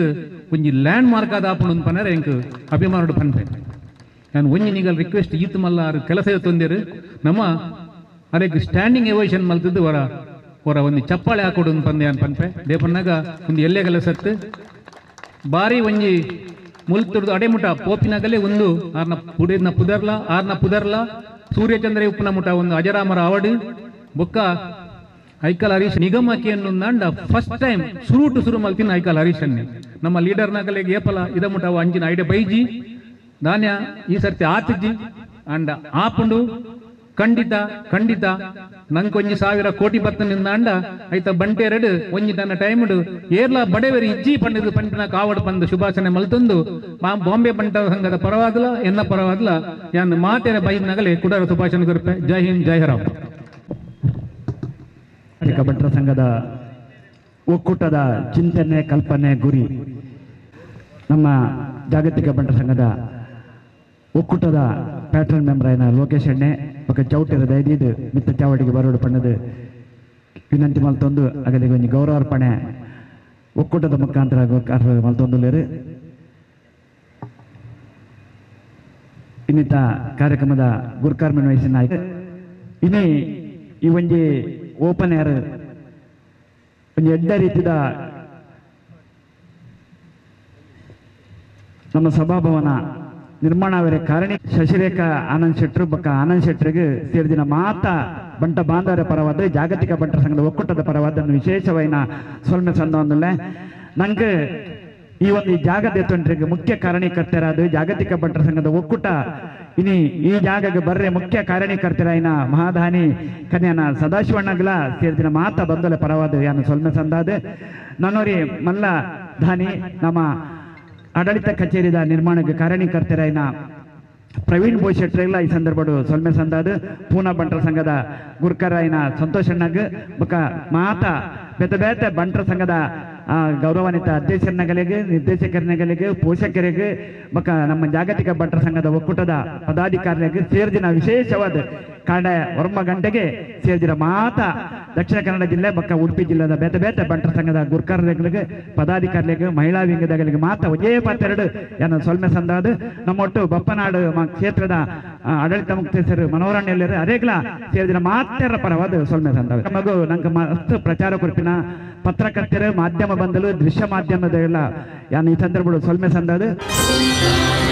Speaker 9: ಒಂಜಿ ಲ್ಯಾಂಡ್ ಮಾರ್ಕ್ ಆದ ಆಪುಂಡು ಪನರೆ ಎಂಕ್ ಅಭಿಮಾನುಡು ಪನ್ಪೆ ನಾನು ಒಂಜಿ ನಿಗಲ್ ರಿಕ್ವೆಸ್ಟ್ ಈತ್ ಮಲ್ಲ ಆರು ಕೆಲಸ ತೊಂದಿರು ನಮ್ಮ ಅದಕ್ಕೆ ಸ್ಟ್ಯಾಂಡಿಂಗ್ ಎವೋಷನ್ ಮಲ್ತಿದ್ದು ವರ ಹೊರ ಒಂದು ಚಪ್ಪಾಳೆ ಹಾಕೊಡು ಪಂದೆ ಅನ್ ಪನ್ಪೆ ದೇಪನ್ನಾಗ ಒಂದು ಎಲ್ಲೆ ಕೆಲಸತ್ತು ಬಾರಿ ಒಂಜಿ ಮುಲ್ತುಡ್ದು ಅಡೆಮುಟ ಪೋಪಿನಾಗಲೇ ಒಂದು ಆರ್ನ ಪುಡಿನ ಪುದರ್ಲ ಆರ್ನ ಪುದರ್ಲ ಸೂರ್ಯಚಂದ್ರ ಉಪ್ಪನ ಮುಟ ಒಂದು ಅಜರಾಮರ ಅವಡು ಬೊಕ್ಕ ಐಕಲ್ ಹರೀಶ್ ನಿಗಮಕ್ಕೆ ಅನ್ನೊಂದಾಂಡ ಫಸ್ಟ್ ಟೈಮ್ ಶುರು ಟು ಶುರು ಮಲ್ತಿನ ಐಕಲ್ ಹರೀಶ್ ಅನ್ನೆ ನಮ್ಮ ಲೀಡರ್ ನಾಗಲೆಗೆ ಏಪಲ ಇದ ಮುಟ ಅಂಜಿನ ಐಡೆ ಬೈಜಿ ಧಾನ್ಯ ಈ ಸರ್ತಿ ಆತಿಜ್ಜಿ ಅಂಡ ಆಪುಂಡು ಖಂಡಿತ ಖಂಡಿತ ನಂಗೆ ಒಂಜಿ ಸಾವಿರ ಕೋಟಿ ಬತ್ತನಿಂದ ಅಂಡ ಐತ ಬಂಟೆರಡು ಒಂಜಿ ತನ್ನ ಟೈಮ್ಡು ಏರ್ಲ ಬಡವೇರಿ ಇಜ್ಜಿ ಪಂಡಿದು ಪಂಡಿನ ಕಾವಡು ಪಂದು ಶುಭಾಶನೆ ಮಲ್ತೊಂದು ಬಾಂಬೆ ಬಂಟ ಸಂಘದ ಪರವಾದಲ ಎನ್ನ ಪರವಾದಲ ಯಾನ್ ಮಾತೆರ ಬೈದ್ನಾಗಲೇ ಕುಡರ ಶುಭಾಶನೆ ಕೊರಪೆ. ಜೈ ಹಿಂದ್ ಜೈ ಹರಾಮ್.
Speaker 10: ಬಂಟರ ಸಂಘದ ಒಕ್ಕೂಟದ ಚಿಂತನೆ ಕಲ್ಪನೆ ಗುರಿ ನಮ್ಮ ಜಾಗತಿಕ ಬಂಟರ ಸಂಘದ ಒಕ್ಕೂಟದ ಪ್ಯಾಟ್ರನ್ ಮೆಂಬರ್ ಆಯ್ನ ಲೋಕೇಶ್ ಎಣ್ಣೆ ఒక ಚೌಟಿರ ದೈದಿದ್ದು ಮಿತ್ತ ಚಾವಡಿಗೆ ಬರೋಡು ಪಣ್ಣದು ವಿನಂತಿ ಮಲ್ತೊಂದು ಅಗಲಿಗೆ ಒಂದು ಗೌರವಾರ್ಪಣೆ ಒಕ್ಕೂಟದ ಮುಖಾಂತರ ಮಲ್ತೊಂದುಲೇರು. ಇನ್ನಿತ ಕಾರ್ಯಕ್ರಮದ ಗುರುಕಾರ್ಮಿನ ವಯಸ್ಸಿನ ಆಯ್ತು ಇನ್ನೇ ಈ ಒಂಜಿ ಓಪನ್ ಏರ್ ಒಂದು ಎಡ್ಡ ರೀತಿದ ನಮ್ಮ ಸಭಾಭವನ ನಿರ್ಮಾಣವರೆ ಕಾರಣ ಶಶಿರೇಖಾ ಆನಂದ್ ಶೆಟ್ರು ಬಕ್ಕ ಆನಂದ್ ಶೆಟ್ರಿಗೆ ಸೇರಿದಿನ ಮಾತ ಬಂಟ ಬಾಂಧವರ ಪರವಾದ ಜಾಗತಿಕ ಬಂಟರ ಸಂಘದ ಒಕ್ಕೂಟದ ಪರವಾದ ವಿಶೇಷವೈನ ಸೊಲ್ಮೆ ಸಂದೊಂದಲ್ಲೇ ನಂಗೆ ಈ ಒಂದು ಜಾಗದ ಎತ್ತೊಂಡ್ರಿಗೆ ಮುಖ್ಯ ಕಾರಣೀಕರ್ತರಾದ ಜಾಗತಿಕ ಬಂಟರ ಸಂಘದ ಒಕ್ಕೂಟ ಇನಿ ಈ ಜಾಗಕ್ಕೆ ಬರ್ರೆ ಮುಖ್ಯ ಕಾರಣೀಕರ್ತರಾಯಿನ ಮಹಾದಾನಿ ಕನ್ಯಾನ ಸದಾಶಿವಣ್ಣಗಳ ಸೇರಿದಿನ ಮಾತ ಬಂದಲೆ ಪರವಾದ ಯಾನು ಸೊಲ್ಮೆ ಸಂದಾದ ನನ್ನೋರಿ ಮಲ್ಲ ಧಾನಿ ನಮ್ಮ ಆಡಳಿತ ಕಚೇರಿದ ನಿರ್ಮಾಣಕ್ಕೆ ಕಾರಣೀಕರ್ತರಾಯಿನ ಪ್ರವೀಣ್ ಬೋಶೆಟ್ರೆಲ್ಲ ಈ ಸಂದರ್ಭಡು ಸೊಲ್ಮೆ ಸಂದಾದ ಪೂನಾ ಬಂಟರ ಸಂಘದ ಗುರ್ಕರಾಯಿನ ಸಂತೋಷ್ ಅಣ್ಣಗ್ ಬೊಕ್ಕ ಮಾತ ಬೇತೆ ಬೇತೆ ಬಂಟರ ಸಂಘದ ಗೌರವಾನ್ವಿತ ಅಧ್ಯಕ್ಷರನಗಳಿಗೆ ನಿರ್ದೇಶಕರನಗಳಿಗೆ ಪೋಷಕರಿಗೆ ಬೊಕ್ಕ ನಮ್ಮ ಜಾಗತಿಕ ಬಂಟರ ಸಂಘದ ಒಕ್ಕೂಟದ ಪದಾಧಿಕಾರಿಗಳಿಗೆ ಸೇರಿದಿನ ವಿಶೇಷವಾದ ಕಾಂಡ ವರ್ಮ ಗಂಟೆಗೆ ಸೇರಿದಿನ ಮಾತ ದಕ್ಷಿಣ ಕನ್ನಡ ಜಿಲ್ಲೆ ಬೊಕ್ಕ ಉಡುಪಿ ಜಿಲ್ಲೆದ ಬೇತೆ ಬೇತೆ ಬಂಟರ ಸಂಘದ ಗುರ್ಕರ್ಗಳಿಗೆ ಪದಾಧಿಕಾರಿಗಳಿಗೆ ಮಹಿಳಾ ವಿಂಗದಗಳಿಗೆ ಮಾತ ಒಂದೇ ಪಾತೆರಡು ಏನು ಸೊಲ್ಮೆ ಸಂದಾದ ನಮ್ಮೊಟ್ಟು ಬಪ್ಪನಾಡು ಕ್ಷೇತ್ರದ ಆಡಳಿತ ಮುಕ್ತೇಶ್ವರು ಮನೋರಣ್ಯಲ್ಲರು ಅರೇಗ್ಲ ಸೇರಿದಿನ ಮಾತೆರ ಪರವಾದ ಸೊಲ್ಮೆ ಸಂದಾದ ನಮಗೂ ನಂಗೆ ಮಸ್ತ್ ಪ್ರಚಾರ ಕೊಡ್ಪಿನ ಪತ್ರಕರ್ತರು ಮಾಧ್ಯಮ ಬಂದಲು ದೃಶ್ಯ ಮಾಧ್ಯಮದ ಎಲ್ಲ ಯಾನು ಈ ಸಂದರ್ಭಗಳು ಸೊಲ್ಮೆ ಸಂದಾದ